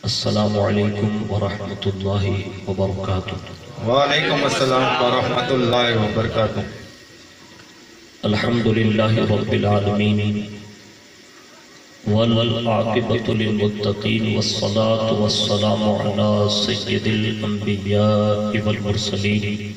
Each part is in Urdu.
السلام علیکم ورحمۃ اللہ وبرکاتہ۔ وعلیکم السلام ورحمۃ اللہ وبرکاتہ۔ الحمد للہ رب العالمین والعاقبۃ للمتقین والصلاة والسلام علی سید الانبیاء والمرسلین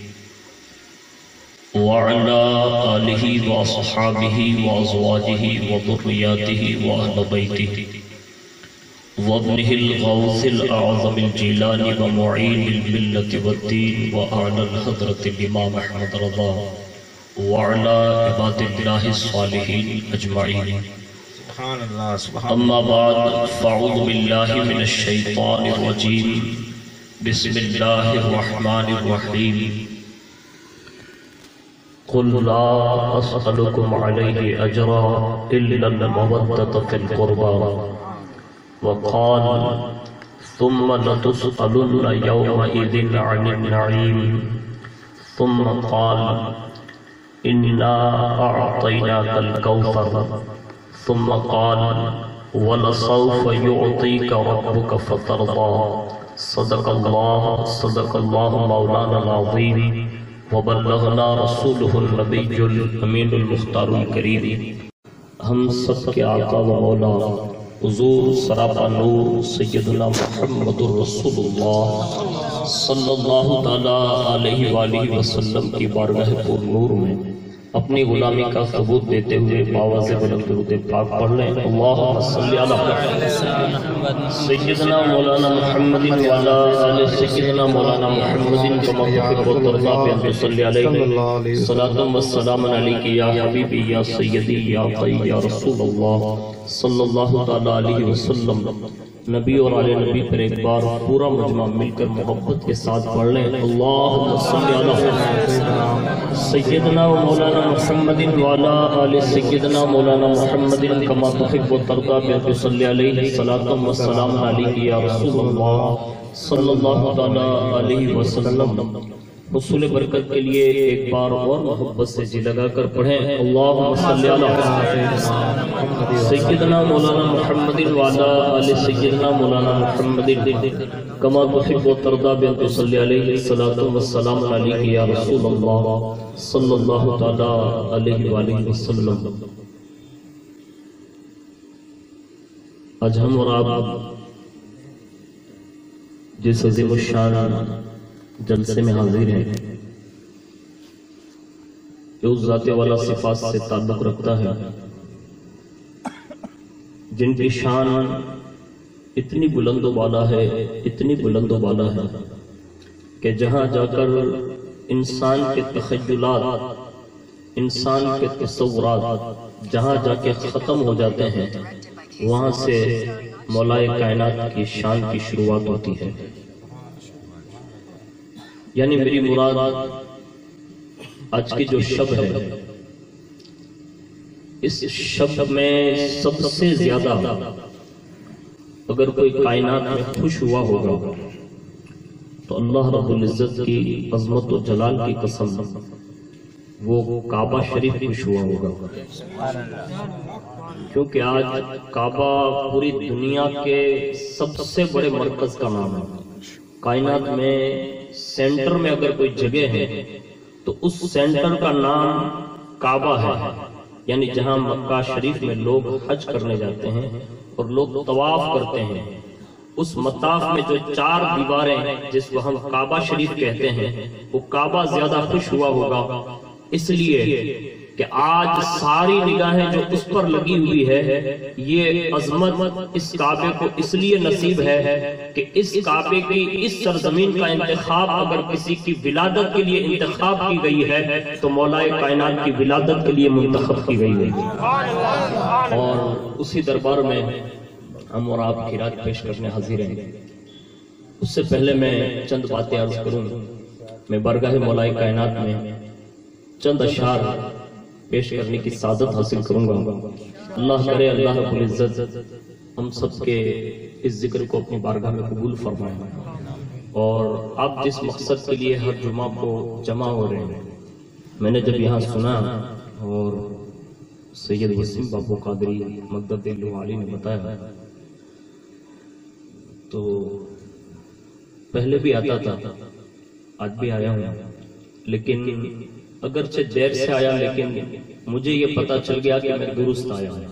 وعلى آلہ واصحابہ وازواجہ وذریاتہ واہل بیتہ وابنہ الغوث الأعظم الجیلانی ومعین الملة والدین وأعلى الحضرة الإمام احمد رضا وعلى عباد اللہ الصالحین اجمعین۔ سبحان اللہ سبحان اما بعد فاعوذ باللہ من الشیطان الرجیم بسم اللہ الرحمن الرحیم۔ قل لا أسألكم عليه أجرا إلا المودة في القربى وقال ثم لتسألن يومئذ عن النعيم ثم قال إنا أعطيناك الكوثر ثم قال ولسوف يعطيك ربك فترضى صدق الله مولانا العظيم وبلغنا رسوله النبي الأمين المختار الكريم۔ ہم سب کے آقا و مولا حضور سراپا نور سیدنا محمد الرسول اللہ صلی اللہ تعالیٰ علیہ وآلہ وسلم کی بارگاہ پر نور میں اپنی غلامی کا ثبوت دیتے ہوئے باواز بلند درود پاک پڑھ لیں۔ اللہم صلی علی سیدنا مولانا محمد وعلی آل سیدنا مولانا محمد کما تحب و ترضى بأن تصلی علیہ صلاۃ و سلام علیک یا حبیبی یا سیدی یا قی یا رسول اللہ صلی اللہ تعالیٰ علیہ وسلم۔ نبی اور آل نبی پر ایک بار پورا مجمع مل کر محبت کے ساتھ پڑھ لیں۔ اللہم صلی علی سیدنا و مولانا محمد وعلی آل سیدنا مولانا محمد کما تحب و ترضى بأن تصلی علیہ صلاۃ و سلام علیک یا رسول اللہ صلی اللہ تعالیٰ علیہ وسلم۔ حصول برکت کے لیے ایک بار اور محبت سے جی لگا کر پڑھیں۔ اللہم صلی علی سیدنا مولانا محمد وعلی آل سیدنا مولانا محمد کما تحب و ترضى بأن تصلی علیہ صلاۃ و سلام علیک یا رسول اللہ صلی اللہ تعالیٰ علیہ وآلہ وسلم۔ آج ہم اور آپ جس عظیم الشان جلسے میں حاضر ہیں جو اس ذات والا صفات سے تعلق رکھتا ہے جن کی شان اتنی بلند و بالا ہے، اتنی بلند و بالا ہے کہ جہاں جا کر انسان کے تخیلات، انسان کے تصورات جہاں جا کے ختم ہو جاتے ہیں وہاں سے مولا کائنات کی شان کی شروعات ہوتی ہے۔ یعنی میری مراد آج کی جو شب ہے، اس شب میں سب سے زیادہ اگر کوئی کائنات میں خوش ہوا ہوگا تو اللہ رب العزت کی عظمت و جلال کی قسم وہ کعبہ شریف خوش ہوا ہوگا، کیونکہ آج کعبہ پوری دنیا کے سب سے بڑے مرکز کا نام ہے۔ کائنات میں سینٹر میں اگر کوئی جگہ ہے تو اس سینٹر کا نام کعبہ ہے، یعنی جہاں مکہ شریف میں لوگ حج کرنے جاتے ہیں اور لوگ طواف کرتے ہیں، اس مطاف میں جو چار دیواریں جس کو ہم کعبہ شریف کہتے ہیں وہ کعبہ زیادہ خوش ہوا ہوگا، اس لیے کہ آج ساری نگاہیں جو اس پر لگی ہوئی ہے، یہ عظمت اس کعبے کو اس لیے نصیب ہے کہ اس کعبے کی اس سرزمین کا انتخاب اگر کسی کی ولادت کے لیے انتخاب کی گئی ہے تو مولا کائنات کی ولادت کے لیے منتخب کی گئی ہے۔ اور اسی دربار میں ہم اور آپ خیرات پیش کرنے حاضر ہیں۔ اس سے پہلے میں چند باتیں عرض کروں، میں بارگاہ مولا کائنات میں چند اشعار پیش کرنے کی سعادت حاصل کروں گا۔ اللہ کرے اللہ رب العزت ہم سب کے اس ذکر کو اپنی بارگاہ میں قبول فرمائیں، اور آپ جس مقصد کے لیے ہر جمعہ کو جمع ہو رہے ہیں، میں نے جب یہاں سنا اور سید وسیم بابو قادری مقدس اللہ علی نے بتایا تو پہلے بھی آتا تھا، آج بھی آیا ہوں، لیکن اگرچہ دیر سے آیا لیکن مجھے یہ پتا چل گیا کہ میں درست آیا ہوں۔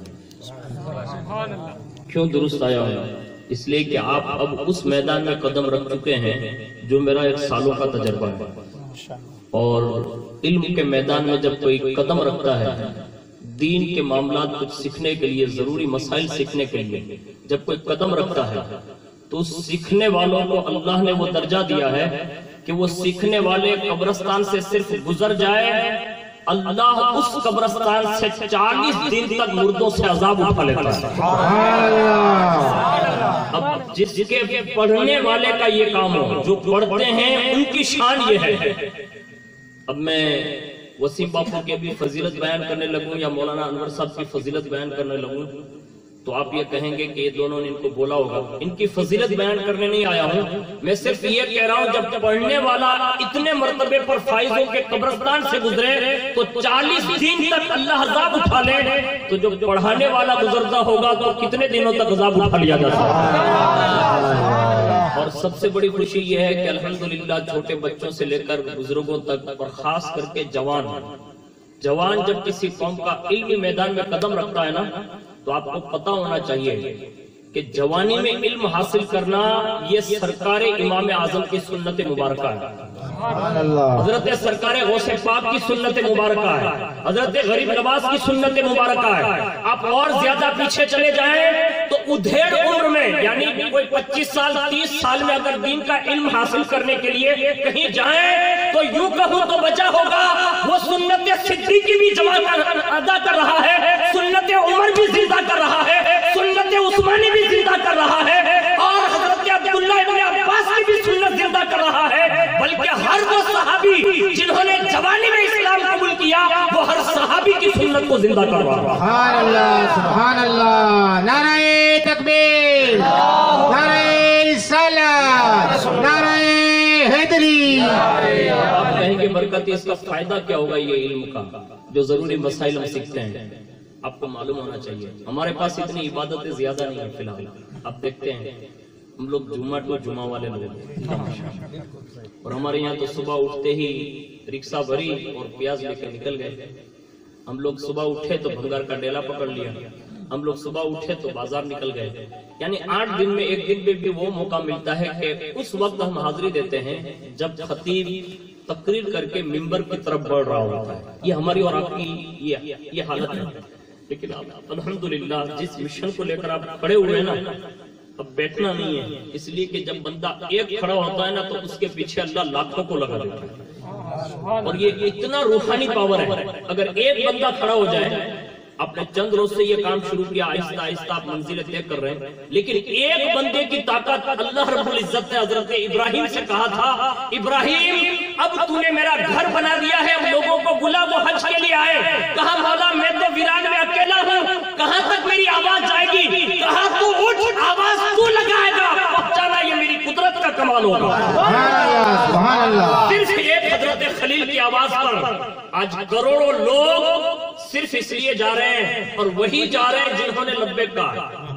کیوں درست آیا ہوں؟ اس لیے کہ آپ اب اس میدان میں قدم رکھ چکے ہیں جو میرا 1 سالوں کا تجربہ ہے، اور علم کے میدان میں جب کوئی قدم رکھتا ہے، دین کے معاملات کچھ سیکھنے کے لیے، ضروری مسائل سیکھنے کے لیے جب کوئی قدم رکھتا ہے تو سیکھنے والوں کو اللہ نے وہ درجہ دیا ہے کہ وہ سیکھنے والے قبرستان سے صرف گزر جائے، اللہ اس قبرستان سے 40 دن تک مردوں سے عذاب اٹھا لیتا ہے۔ اب جس کے پڑھنے والے کا یہ کام ہو، جو پڑھتے ہیں ان کی شان یہ ہے۔ اب میں وسیم باپو کی بھی فضیلت بیان کرنے لگوں یا مولانا انور صاحب کی فضیلت بیان کرنے لگوں تو آپ یہ کہیں گے کہ یہ دونوں نے ان کو بولا ہوگا۔ ان کی فضیلت بیان کرنے نہیں آیا ہوں، میں صرف یہ کہہ رہا ہوں جب پڑھنے والا اتنے مرتبے پر فائزوں کے قبرستان سے گزرے تو 40 دن تک اللہ عذاب اٹھا لے، تو جو پڑھانے والا گزرتا ہوگا تو کتنے دنوں تک عذاب اٹھا لیا جاتا ہے۔ اور سب سے بڑی خوشی یہ ہے کہ الحمدللہ چھوٹے بچوں سے لے کر بزرگوں تک، اور خاص کر کے جوان جب کسی قوم کا علمی میدان میں قدم رکھتا ہے نا، تو آپ کو پتا ہونا چاہیے کہ جوانی میں علم حاصل کرنا یہ سرکار امام اعظم کی سنت مبارکہ ہے، حضرت سرکار غوث پاک کی سنت مبارکہ ہے، حضرت غریب نواز کی سنت مبارکہ ہے۔ آپ اور زیادہ پیچھے چلے جائیں تو ادھیڑ عمر میں، یعنی کوئی 25 سال 30 سال میں اگر دین کا علم حاصل کرنے کے لیے کہیں جائیں تو یوں کہوں تو بچا ہوگا وہ سنت صدیقی بھی جمع ادا کر رہا ہے، سنت عمر بھی زندہ کر رہا ہے، سنت عثمانی بھی زندہ کر رہا ہے، اور حضرت عبداللہ ابن عباس کی بھی سنت زندہ کر رہا ہے، بلکہ ہر وہ صحابی جنہوں نے جوانی میں اسلام قبول کیا وہ ہر صحابی کی سنت کو زندہ کر رہا ہے۔ سبحان اللہ، سبحان اللہ، نعرہ تکبیر، نعرہ رسالت، نعرہ حیدری۔ آپ کہیں گے برکت اس کا فائدہ کیا ہوگا یہ علم کا جو ضروری مسائل ہم سیکھتے ہیں؟ آپ کو معلوم ہونا چاہیے ہمارے پاس اتنی عبادتیں زیادہ نہیں ہیں فی الحال۔ آپ دیکھتے ہیں ہم لوگ جمعہ ٹو جمعہ والے لوگ، اور ہمارے یہاں تو صبح اٹھتے ہی رکشہ بھری اور پیاز لے کے نکل گئے۔ ہم لوگ صبح اٹھے تو بھنگار کا ڈیلا پکڑ لیا، ہم لوگ صبح اٹھے تو بازار نکل گئے۔ یعنی 8 دن میں ایک دن میں بھی وہ موقع ملتا ہے کہ اس وقت ہم حاضری دیتے ہیں جب خطیب تقریر کر کے ممبر کی طرف بڑھ رہا ہوتا ہے۔ یہ ہماری اور آپ کی یہ حالت ہے، لیکن الحمدللہ جس مشن کو لے کر آپ کھڑے ہوئے ہیں نا، اب بیٹھنا نہیں ہے، اس لیے کہ جب بندہ ایک کھڑا ہوتا ہے نا تو اس کے پیچھے اللہ لاکھوں کو لگا دیتا ہے، اور یہ اتنا روحانی پاور ہے۔ اگر ایک بندہ کھڑا ہو جائے، آپ نے چند روز سے یہ کام شروع کیا، آہستہ آہستہ آپ منزلیں طے کر رہے ہیں، لیکن ایک بندے کی طاقت اللہ رب العزت نے حضرت ابراہیم سے کہا تھا، ابراہیم اب تو نے میرا گھر بنا دیا ہے، لوگوں کو بلا وہ حج کے لیے آئے۔ کہا مولا میں تو ویران میں اکیلا ہوں، کہاں تک میری آواز جائے گی؟ کہا تو اٹھ، آواز تو لگائے گا، پہنچانا یہ میری قدرت کا کمال ہوگا۔ سبحان اللہ۔ صرف ایک حضرت خلیل کی آواز پر آج کروڑوں لوگ صرف اس لیے جا رہے ہیں، اور وہی جا رہے ہیں جنہوں نے لبیک کہا۔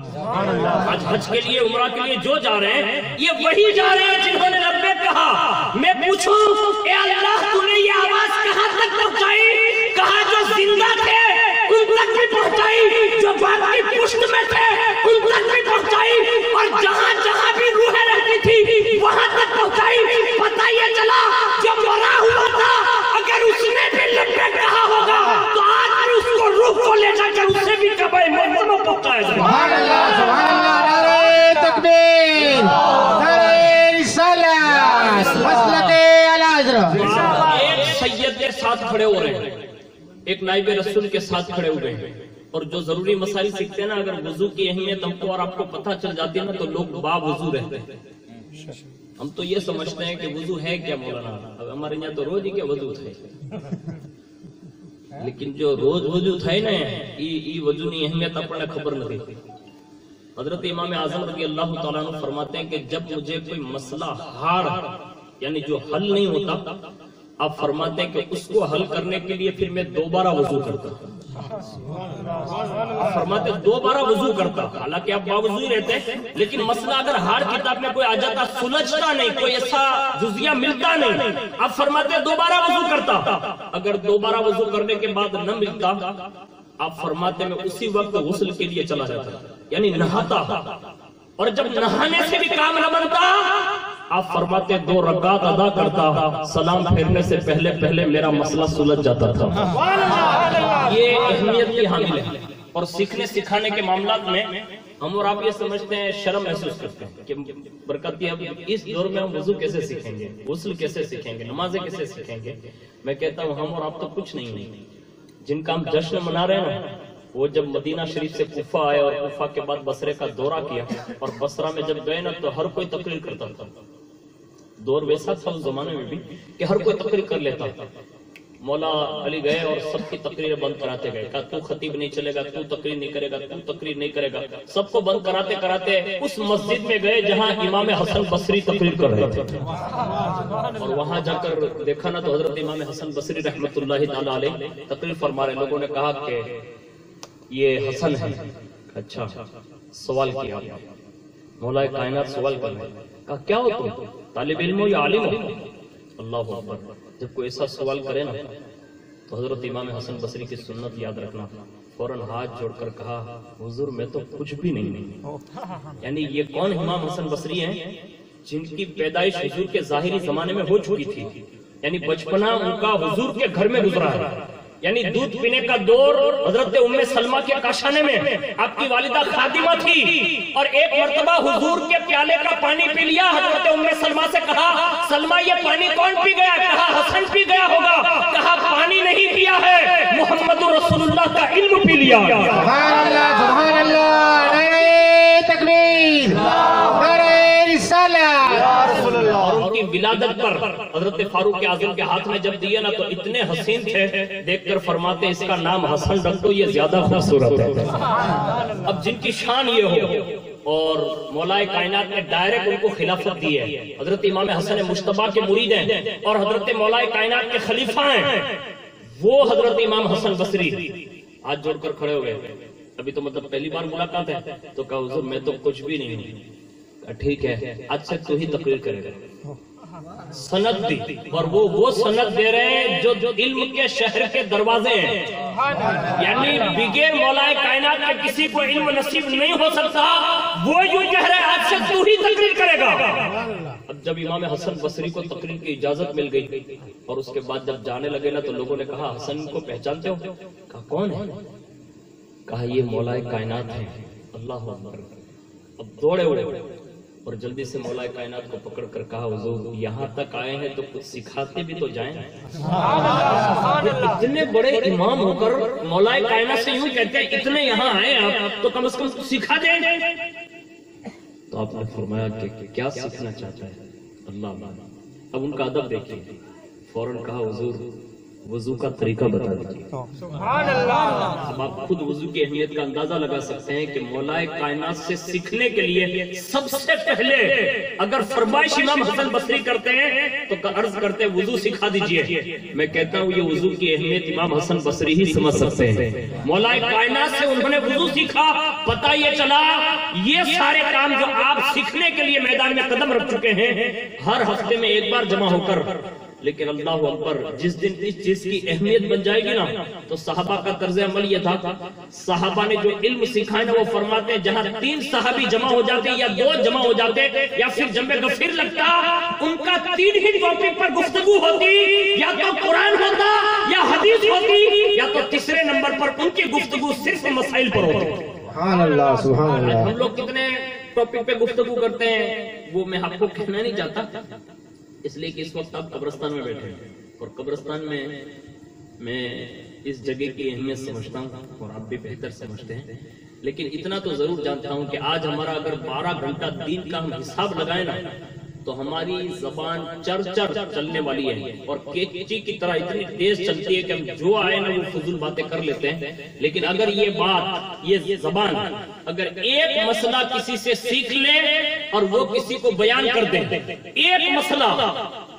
آج حج کے لیے، عمرہ کے لیے جو جا رہے ہیں یہ وہی جا رہے ہیں جنہوں نے لبیک کہا۔ میں پوچھوں اے اللہ تو نے یہ آواز کہاں تک پہنچائی؟ کہا جو زندہ تھے ان تک بھی پہنچائی، جو باپ کی پشت میں تھے ان تک بھی پہنچائی، اور جہاں جہاں بھی روحیں رہتی تھی وہاں تک پہنچائی۔ پتہ یہ چلا جو مرا ہوا تھا اگر اس نے بھی لبیک کہا ہوگا تو آج اس کو روح کو لے جا کر اسے بھی کعبہ معظمہ پہنچایا جائے۔ سبحان اللہ، سبحان اللہ، نعرہ تکبیر، نعرہ رسالت، مسلک اعلی حضرت۔ ایک سید کے ساتھ کھڑے ہو رہے ہیں، ایک نائب رسول کے ساتھ کھڑے ہوئے ہیں، اور جو ضروری مسائل سیکھتے ہیں نا، اگر وضو کی اہمیت ہم کو اور آپ کو پتہ چل جاتی ہے نا تو لوگ با وضو رہتے ہیں۔ ہم تو یہ سمجھتے ہیں کہ وضو ہے کیا مولانا، ہمارے یہاں تو روز ہی کے وضو تھے، لیکن جو روز وضو تھے نا یہ وضو کی اہمیت اپنے خبر نہ تھی۔ حضرت امام اعظم رضی اللہ تعالیٰ عنہ فرماتے ہیں کہ جب مجھے کوئی مسئلہ یعنی جو حل نہیں ہوتا، آپ فرماتے ہیں کہ اس کو حل کرنے کے لیے پھر میں دوبارہ وضو کرتا ہوں۔ فرماتے دوبارہ وضو کرتا، حالانکہ آپ باوضو رہتے لیکن مسئلہ اگر ہر کتاب میں کوئی آ جاتا سلجھتا نہیں، کوئی ایسا جزیہ ملتا نہیں، آپ فرماتے دوبارہ وضو کرتا، اگر دوبارہ وضو کرنے کے بعد نہ ملتا آپ فرماتے میں اسی وقت غسل کے لیے چلا جاتا، یعنی نہاتا، اور جب نہانے سے بھی کام نہ بنتا آپ فرماتے 2 رکعت ادا کرتا، سلام پھیرنے سے پہلے پہلے میرا مسئلہ سلجھ جاتا تھا۔ یہ اہمیت کی حامل ہے، اور سیکھنے سکھانے کے معاملات میں ہم اور آپ یہ سمجھتے ہیں، شرم محسوس کرتے ہیں کہ برکتی اب اس دور میں ہم وضو کیسے سیکھیں گے، غسل کیسے سیکھیں گے، نمازیں کیسے سیکھیں گے۔ میں کہتا ہوں ہم اور آپ تو کچھ نہیں ہیں، جن کا ہم جشن منا رہے ہیں نا، وہ جب مدینہ شریف سے کوفہ آئے اور کوفہ کے بعد بصرے کا دورہ کیا، اور بصرہ میں جب گئے نا تو ہر کوئی تقریر کرتا تھا۔ دور ویسا تھا اس زمانے میں بھی کہ ہر کوئی تقریر کر لیتا تھا۔ مولا علی گئے اور سب کی تقریر بند کراتے گئے، کہا تو خطیب نہیں چلے گا، تو تقریر نہیں کرے گا، تو تقریر نہیں کرے گا، سب کو بند کراتے کراتے اس مسجد میں گئے جہاں امام حسن بصری تقریر کر رہے تھے، اور وہاں جا کر دیکھا نا تو حضرت امام حسن بصری رحمت اللہ تعالی علیہ تقریر فرما رہے۔ لوگوں نے کہا کہ یہ حسن ہے، اچھا سوال کیا، مولا کائنات سوال کر رہے ہیں، کہا کیا ہو تم، طالب علم ہو یا عالم ہو؟ اللہ اکبر، جب کوئی ایسا سوال کرے نا تو حضرت امام حسن بصری کی سنت یاد رکھنا، فوراً ہاتھ جوڑ کر کہا حضور میں تو کچھ بھی نہیں۔ یعنی یہ کون امام حسن بصری ہیں جن کی پیدائش حضور کے ظاہری زمانے میں ہو چکی تھی، یعنی بچپنا ان کا حضور کے گھر میں گزرا ہے، یعنی دودھ پینے کا دور حضرت ام سلمہ کے کاشانے میں آپ کی والدہ خادمہ تھی، اور ایک مرتبہ حضور کے پیالے کا پانی پی لیا، حضرت ام سلمہ سے کہا سلمہ یہ پانی کون پی گیا؟ کہا حسن پی گیا ہوگا، کہا پانی نہیں پیا ہے، محمد رسول اللہ کا علم پی لیا۔ سبحان اللہ، سبحان اللہ، نعرہ تکبیر، نعرہ رسالت۔ اور ان کی ولادت پر حضرت فاروق اعظم کے ہاتھ میں جب دیے نا تو اتنے حسین تھے، دیکھ کر فرماتے اس کا نام حسن رکھ دو، یہ زیادہ خوبصورت ہے۔ اب جن کی شان یہ ہو اور مولا کائنات نے ڈائریکٹ ان کو خلافت دی ہے، حضرت امام حسن مجتبیٰ کے مرید ہیں اور حضرت مولا کائنات کے خلیفہ ہیں، وہ حضرت امام حسن بصری ہاتھ جوڑ کر کھڑے ہوئے۔ ابھی تو مطلب پہلی بار ملاقات ہے تو کہا حضور میں تو کچھ بھی نہیں ہوں۔ ٹھیک ہے آج سے تو ہی تقریر کرے گا، سند دی، اور وہ سند دے رہے ہیں جو علم کے شہر کے دروازے ہیں، یعنی بغیر مولا کائنات کے کسی کو علم نصیب نہیں ہو سکتا، وہ یوں کہہ رہے ہیں آج سے تو ہی تقریر کرے گا۔ اب جب امام حسن بصری کو تقریر کی اجازت مل گئی اور اس کے بعد جب جانے لگے نا تو لوگوں نے کہا حسن کو پہچانتے ہو؟ کہا کون ہے؟ کہا یہ مولا کائنات ہے۔ اللہ اکبر، اب دوڑے ہوئے اور جلدی سے مولا کائنات کو پکڑ کر کہا حضور یہاں تک آئے ہیں تو کچھ سکھاتے بھی تو جائیں۔ اتنے بڑے امام ہو کر مولا کائنات سے یوں کہتے ہیں اتنے یہاں آئے آپ تو کم از کم سکھا دیں۔ تو آپ نے فرمایا کہ کیا سیکھنا چاہتا ہے؟ اللہ، اب ان کا ادب دیکھیے، فوراً کہا حضور وضو کا طریقہ بتا دیجیے۔ اب آپ خود وضو کی اہمیت کا اندازہ لگا سکتے ہیں کہ مولا کائنات سے سیکھنے کے لیے سب سے پہلے اگر فرمائش امام حسن بصری کرتے ہیں تو عرض کرتے ہیں وضو سکھا دیجیے۔ میں کہتا ہوں یہ وضو کی اہمیت امام حسن بصری ہی سمجھ سکتے ہیں۔ مولا کائنات سے انہوں نے وضو سیکھا، پتہ یہ چلا یہ سارے کام جو آپ سیکھنے کے لیے میدان میں قدم رکھ چکے ہیں ہر ہفتے میں ایک بار جمع ہو کر، لیکن اللہ اکبر جس دن اس چیز کی اہمیت بن جائے گی نا تو صحابہ کا طرز عمل یہ تھا، صحابہ نے جو علم سیکھا ہے نا وہ فرماتے ہیں جہاں 3 صحابی جمع ہو جاتے یا 2 جمع ہو جاتے یا پھر جمع غفیر لگتا، ان کا 3 ہی ٹاپک پر گفتگو ہوتی، یا تو قرآن ہوتا یا حدیث ہوتی یا تو تیسرے نمبر پر ان کی گفتگو صرف مسائل پر ہوتی۔ سبحان اللہ، سبحان اللہ۔ ہم لوگ کتنے ٹاپک پہ گفتگو کرتے ہیں وہ میں آپ کو کہنا نہیں چاہتا، اس لیے کہ اس وقت آپ قبرستان میں بیٹھے ہیں اور قبرستان میں اس جگہ کی اہمیت سمجھتا ہوں اور آپ بھی بہتر سمجھتے ہیں، لیکن اتنا تو ضرور جانتا ہوں کہ آج ہمارا اگر 12 گھنٹہ دین کا ہم حساب لگائیں نا تو ہماری زبان چر چلنے والی ہے اور کیچی کی طرح اتنی تیز چلتی ہے کہ ہم جو آئے نا وہ فضول باتیں کر لیتے ہیں، لیکن اگر یہ بات یہ زبان اگر ایک مسئلہ کسی سے سیکھ لے اور وہ کسی کو بیان کر دے، ایک مسئلہ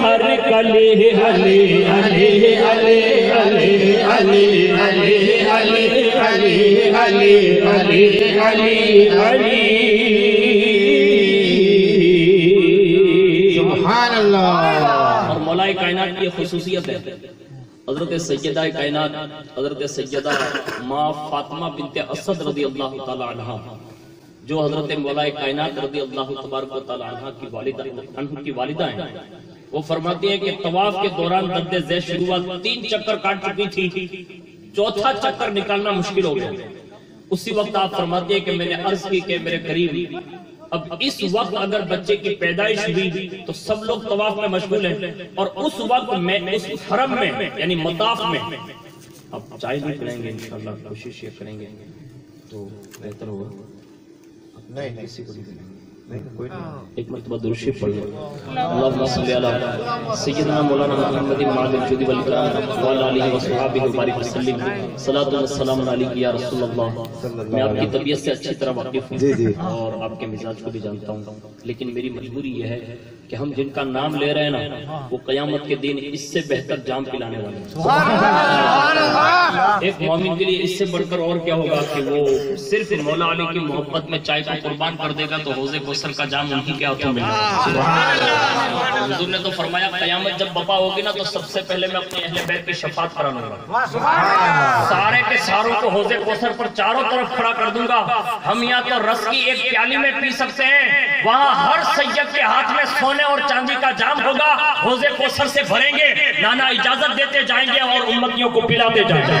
हर कली अली अली अली अली अली अली अली अली अली अली अली अली सुभान अल्लाह। और मौलाए कायनात की खुसूसियत है, हजरत सैयदा कायनात हजरत सैयदा माँ फातिमा बिनते असद रज़ी अल्लाह ताला अन्हा, जो हजरत मौलाए कायनात रज़ी अल्लाह तबारक व तआला अन्हा की वालिदा हैं, वो फरमाती हैं कि तवाफ के दौरान दर्द ज़ैश शुरू हुआ, 3 चक्कर काट चुकी थी, 4था चक्कर निकालना मुश्किल हो गया। उसी वक्त आप फरमाती हैं कि मैंने अर्ज की कि मेरे करीब अब इस वक्त अगर बच्चे की पैदाइश हुई तो सब लोग तवाफ में मशगूल हैं, और उस वक्त मैं उस हरम में यानी मताफ में अब चाय भी पिलाएंगे इंशाअल्लाह, कोशिश ये करेंगे तो बेहतर होगा। नहीं किसी को एक मरतबा दुरूद शरीफ पढ़ लो। अल्लाहुम्मा सल्ली अला सय्यिदना मौलाना मुहम्मदिन मादिल जुदी वल इकराम व अला आलिहि व सहाबिहि व बारिक वसल्लम। सलातु व सलाम अलैका या रसूल अल्लाह। मैं आपकी तबीयत से अच्छी तरह वाकिफ हूँ और आपके मिजाज को भी जानता हूँ, लेकिन मेरी मजबूरी यह है कि हम जिनका नाम ले रहे हैं ना, वो कयामत के दिन इससे बेहतर जाम पिलाने वाले हैं। एक मोमिन के लिए इससे बढ़कर और क्या होगा कि वो सिर्फ मौला अली की मोहब्बत में चाय को कुर्बान कर देगा तो हौज़े कौसर का जाम उनकी क्या होता है। हुजूर ने तो फरमाया कयामत जब बपा होगी ना तो सबसे पहले मैं अपने अहले बैत की शफाअत करा लूंगा, सारे के सारों को हौज़े कौसर पर चारों तरफ खड़ा कर दूंगा। हम यहाँ तो रस की एक प्याली में पी सकते हैं, वहाँ हर सैयद के हाथ में सोने और चांदी का जाम होगा, हौज़े कौसर से भरेंगे, नाना इजाजत देते जाएंगे और उम्मतियों को पिलाते जाएंगे।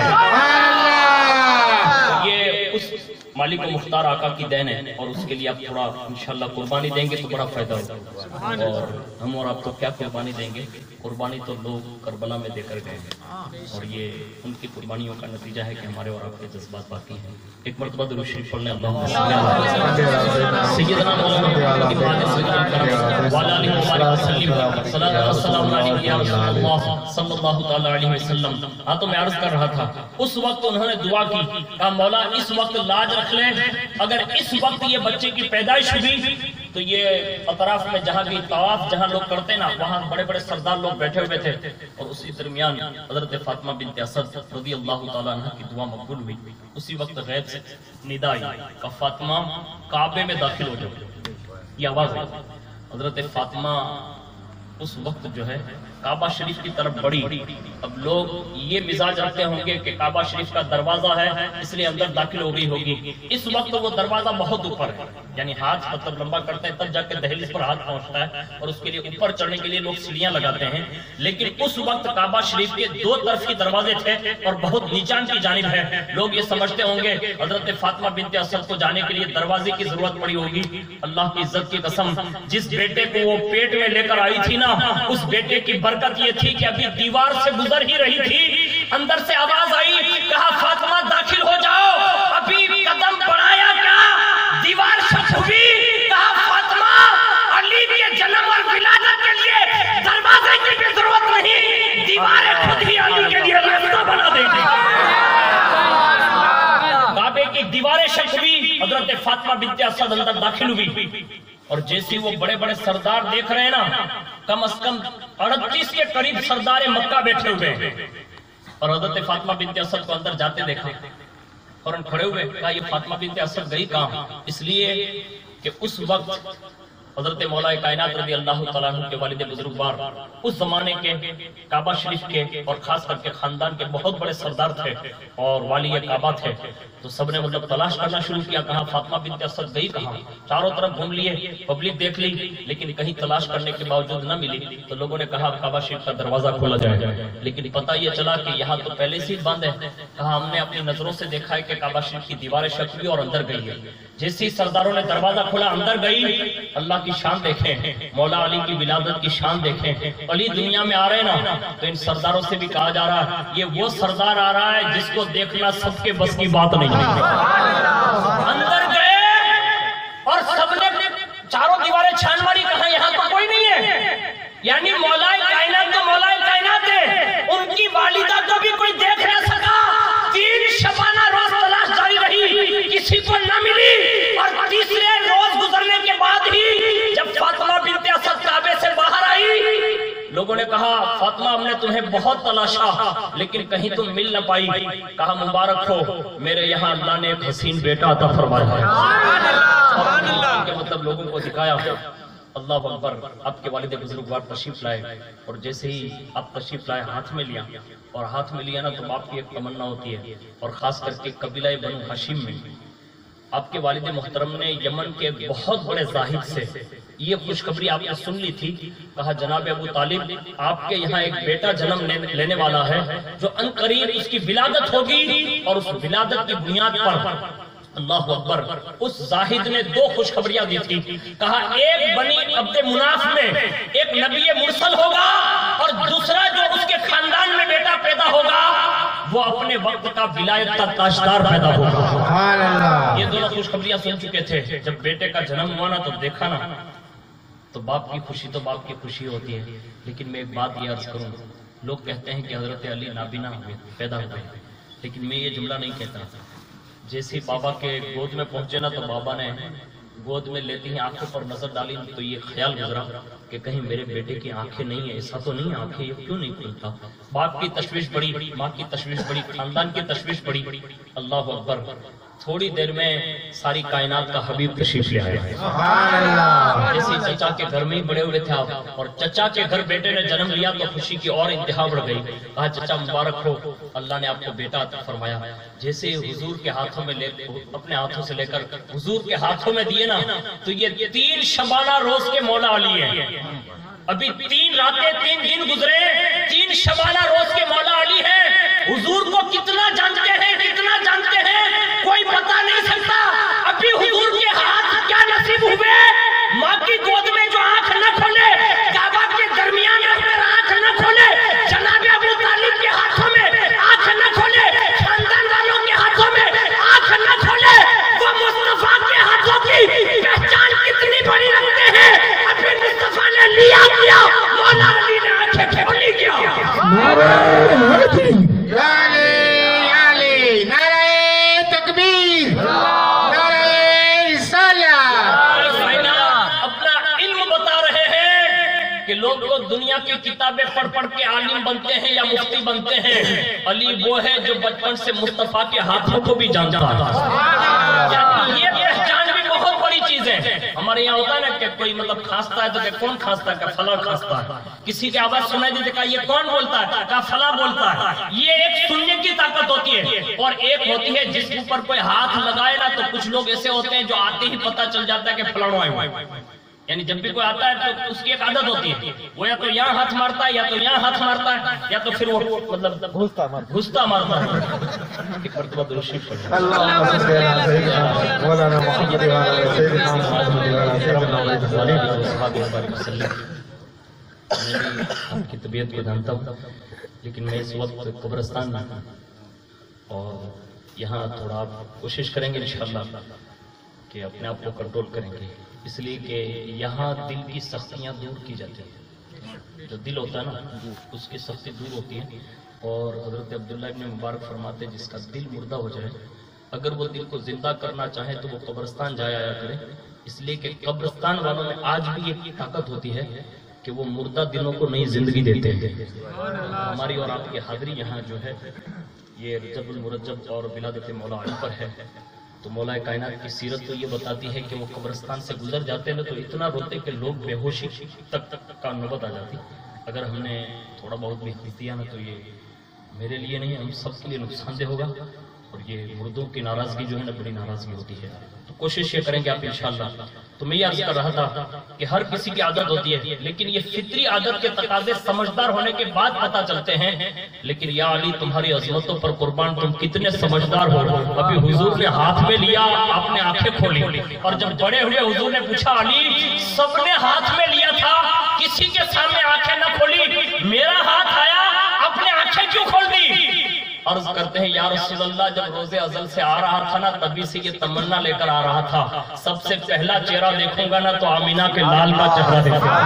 ये उस मालिक मुख्तार आका की देन है और उसके लिए आप थोड़ा इंशाल्लाह कुर्बानी देंगे तो बड़ा फायदा होगा। और हम और आपको क्या कुर्बानी देंगे, कुर्बानी तो लोग करबला में देकर गए और ये उनकी कुर्बानियों का नतीजा है कि हमारे और आपके जज्बात बाकी हैं। एक मरतबा दुरूद शरीफ पढ़ लें। अल्लाहुम्मा सल्ली अला सय्यिदना मौलाना मुहम्मदिन व अला आलिहि व बारिक वसल्लम। सलातु व सलाम अलैका या रसूलल्लाह सल्लल्लाहु तआला अलैहि वसल्लम। हाँ, तो मैं अर्ज कर रहा था, उस वक्त उन्होंने दुआ की, कहा मौला इस वक्त लाज रख ले, अगर इस वक्त ये बच्चे की पैदाइश हुई तो ये अतराफ में जहाँ भी तवाफ जहाँ लोग करते ना, वहाँ बड़े बड़े सरदार लोग बैठे हुए थे और उसी दरमियान हजरत फातिमा बिनते असद रज़ी अल्लाह ताला अन्हा की दुआ मकबूल हुई। उसी वक्त गैब से निदा आई का फातिमा काबे में दाखिल हो जाओ, ये आवाज आई। हजरत फातिमा उस वक्त जो है काबा शरीफ की तरफ बढ़ी। अब लोग ये मिजाज रखते होंगे कि काबा शरीफ का दरवाजा है इसलिए अंदर दाखिल हो गई होगी। इस वक्त वो दरवाजा बहुत ऊपर है, यानी हाथ मतलब लंबा करते हैं तब जाके दहलीज पर हाथ पहुंचता है और उसके लिए ऊपर चढ़ने के लिए लोग सीढ़ियां लगाते हैं। लेकिन उस वक्त काबा शरीफ के 2 तरफ के दरवाजे थे और बहुत नीचान की जानिब है। लोग ये समझते होंगे हजरत फातिमा बिनते असद को जाने के लिए दरवाजे की जरूरत पड़ी होगी। अल्लाह की इज्जत की कसम, जिस बेटे को वो पेट में लेकर आई थी ना, उस बेटे की बरकत ये थी कि अभी दीवार से गुजर ही रही थी, अंदर से आवाज आई, कहा फातिमा दाखिल हो जाओ। अभी कदम बढ़ाया क्या दीवार शक हुई, कहा फातिमा अली के जन्म और विलादत के लिए दरवाजे की भी जरूरत नहीं, दीवारें खुद ही अली के लिए रास्ता बना देंगी। काबे की दीवारें शक हुई, हजरत फातिमा बिनते असद अंदर दाखिल हुई और जैसे वो बड़े बड़े सरदार देख रहे हैं ना, कम से कम 38 के करीब सरदार मक्का बैठे हुए हैं और हजरत फातिमा बिनते असद को अंदर जाते देखा, फौरन खड़े हुए, कहा ये फातिमा बिनते असद गई कहाँ, इसलिए कि उस वक्त हजरत मौलाए कायनात रज़ी अल्लाह तआला अन्हु के वालिद बुजुर्गवार उस जमाने के काबा शरीफ के और खास करके खानदान के बहुत बड़े सरदार थे और वाली काबा थे। तो सबने मतलब तलाश करना शुरू किया, कहा फातिमा बिनते असद गई कहाँ। चारों तरफ घूम लिए, पब्लिक देख ली, लेकिन कहीं तलाश करने के बावजूद न मिली। तो लोगों ने कहा काबा शरीफ का दरवाजा खोला जाए, लेकिन पता ये चला कि यहाँ तो पहले से ही बंद है। कहा हमने अपनी नजरों से देखा है कि काबा शरीफ की दीवारें शक हुई और अंदर गई है। जैसे ही सरदारों ने दरवाजा खोला, अंदर गई, अल्लाह की शान देखें, मौला अली की विलादत की शान देखें। अली दुनिया में आ रहे ना, तो इन सरदारों से भी कहा जा रहा है ये वो सरदार आ रहा है जिसको देखना सबके बस की बात नहीं है। अंदर गए और सबने चारों दीवारें छान मारी, कहा यहाँ तो कोई नहीं है, यानी मौलाए कायनात तो मौलाए कायनात है, उनकी वालिदा को भी कोई देख न सका। 3 शबाना रोज तलाश जारी रही, किसी को न मिली और तीसरे रोज गुजरने के बाद ही जब फातिमा बिनते असद काबे से बाहर आई, लोगों لوگوں نے کہا فاطمہ ہم نے تمہیں بہت تلاشا لیکن کہیں تم مل نہ پائی. کہا مبارک ہو میرے یہاں اللہ نے ایک حسین بیٹا عطا فرمایا ہے. کہ مطلب لوگوں کو دکھایا. اللہ اکبر. آپ کے والد بزرگوار تشریف لائے اور جیسے ہی آپ تشریف لائے ہاتھ میں لیا اور ہاتھ میں لیا نا تو آپ کی ایک تمنا ہوتی ہے اور خاص کر کے قبیلہ بنو ہاشم میں آپ کے والد محترم نے یمن کے بہت بڑے زاہد سے یہ خوشخبری آپ نے سن لی تھی. کہا جناب ابو طالب آپ کے یہاں ایک بیٹا جنم لینے والا ہے جو عنقریب اس کی ولادت ہوگی اور اس ولادت کی بنیاد پر اللہ اکبر اس زاہد نے دو خوشخبریاں دی تھی. کہا ایک بنی عبد مناف میں ایک نبی مرسل ہوگا اور دوسرا جو اس کے خاندان میں بیٹا پیدا ہوگا وہ اپنے وقت کا ولایت کا تاجدار پیدا ہوگا. سبحان اللہ. یہ دونوں خوشخبریاں سن چکے تھے. جب بیٹے کا جنم ہوا نا تو دیکھا نا تو باپ کی خوشی تو باپ کی خوشی ہوتی ہے. لیکن میں ایک بات یہ عرض کروں, لوگ کہتے ہیں کہ حضرت علی نابینا ہوئے پیدا ہوئے, لیکن میں یہ جملہ نہیں کہتا. جیسے بابا کے گود میں پہنچے نا تو بابا نے گود میں لیتی ہیں آنکھوں پر نظر ڈالی تو یہ خیال گزرا کہ کہیں میرے بیٹے کی آنکھیں نہیں ہیں. ایسا تو نہیں آنکھیں یہ کیوں نہیں کھلتا. باپ کی تشویش بڑی, ماں کی تشویش بڑی, خاندان کی تشویش بڑی. اللہ اکبر. تھوڑی دیر میں ساری کائنات کا حبیب تشریف لے آیا. سبحان اللہ. جیسے چچا کے گھر میں ہی بڑے ہوئے تھے آپ اور چچا کے گھر بیٹے نے جنم لیا تو خوشی کی اور انتہا بڑھ گئی. کہا چچا مبارک ہو اللہ نے آپ کو بیٹا عطا فرمایا. جیسے حضور کے ہاتھوں میں اپنے ہاتھوں سے لے کر حضور کے ہاتھوں میں دیے نا تو یہ 3 شبانہ روز کے مولا علی ہیں. ابھی 3 راتیں 3 دن گزرے, 3 شبانہ روز کے مولا علی ہیں. حضور کو کتنا جانتے ہیں, کتنا جانتے ہیں کوئی پتا نہیں سکتا. ابھی حضور کے ہاتھ کیا نصیب ہوئے, ماں کی گود میں جو آنکھ نہ کھولے, کعبہ کے درمیان رکھ کر آنکھ نہ کھولے, جناب ابو طالب کے ہاتھوں میں آنکھ نہ کھولے, خاندان والوں کے ہاتھوں میں آنکھ نہ کھولے, وہ مصطفیٰ کے ہاتھوں کی پہچان کتنی بڑی رکھتے ہیں. ابھی مصطفیٰ نے لیا کیا, مولا علی نے آنکھیں کھولی کیا. لوگ کو دنیا کی کتابیں پڑھ پڑھ کے عالم بنتے ہیں یا مفتی بنتے ہیں. علی وہ ہے جو بچپن سے مصطفیٰ کے ہاتھوں کو بھی جانتا ہے. یہ پہچان بھی بہت بڑی چیز ہے. ہمارے یہاں ہوتا ہے نا کہ کوئی مطلب کھانستا ہے تو کہ کون کھانستا ہے, کہ فلاں کھانستا ہے. کسی کی آواز سنائی دیتی کہ یہ کون بولتا ہے, کہ فلاں بولتا ہے. یہ ایک سننے کی طاقت ہوتی ہے. اور ایک ہوتی ہے جس پر کوئی ہاتھ لگائے نا تو کچھ لوگ ایسے ہوتے ہیں جو آتے ہی پتہ چل جاتا ہے کہ فلاں آئے. یعنی جب بھی کوئی آتا ہے تو اس کی ایک عادت ہوتی ہے, وہ یا تو یہاں ہاتھ مارتا ہے یا تو یہاں ہاتھ مارتا ہے یا تو پھر وہ مطلب گھستا مارتا ہے. ایک مرتبہ درود شریف پڑھیں. اللہم صلی علی سیدنا مولانا محمد وعلی سیدنا محمد وعلی سیدنا. میں آپ کی طبیعت کو جانتا ہوں لیکن میں اس وقت قبرستان میں ہوں اور یہاں تھوڑا آپ کوشش کریں گے انشاءاللہ کہ اپنے آپ کو کنٹرول کریں گے, اس لیے کہ یہاں دل کی سختیاں دور کی جاتی ہیں. جو دل ہوتا ہے نا اس کی سختی دور ہوتی ہے. اور حضرت عبداللہ ابن مبارک فرماتے جس کا دل مردہ ہو جائے اگر وہ دل کو زندہ کرنا چاہے تو وہ قبرستان جایا آیا کرے. اس لیے کہ قبرستان والوں میں آج بھی ایک طاقت ہوتی ہے کہ وہ مردہ دلوں کو نئی زندگی دیتے ہیں. ہماری اور آپ کی حاضری یہاں جو ہے یہ رجب المرجب اور ولادت مولا علی پر ہے. تو مولا کائنات کی سیرت تو یہ بتاتی ہے کہ وہ قبرستان سے گزر جاتے ہیں تو اتنا روتے کہ لوگ بے ہوشی تک کا نوبت آ جاتی. اگر ہم نے تھوڑا بہت بھی حفظ دیا نا تو یہ میرے لیے نہیں, ہم سب کے لیے نقصان دہ ہوگا. اور یہ مردوں کی ناراضگی جو ہے نا بڑی ناراضگی ہوتی ہے. تو کوشش یہ کریں گے آپ انشاءاللہ. تو میں یہ عرض کر رہا تھا کہ ہر کسی کی عادت ہوتی ہے لیکن یہ فطری عادت کے تقاضے سمجھدار ہونے کے بعد پتہ چلتے ہیں. لیکن یا علی تمہاری عظمتوں پر قربان تم کتنے سمجھدار ہو. ابھی حضور نے ہاتھ میں لیا, آپ نے آنکھیں کھولی, اور جب بڑے ہوئے حضور نے پوچھا علی سب نے ہاتھ میں لیا تھا کسی کے سامنے آنکھیں نہ کھولی, میرا ہاتھ آیا آپ نے آنکھیں کیوں کھول دی. عرض کرتے ہیں یا رسول اللہ جب روز ازل سے آ رہا تھا نا تبھی سے یہ تمنا لے کر آ رہا تھا, سب سے پہلا چہرہ دیکھوں گا نا تو آمینہ کے لال کا چہرہ دیکھوں گا.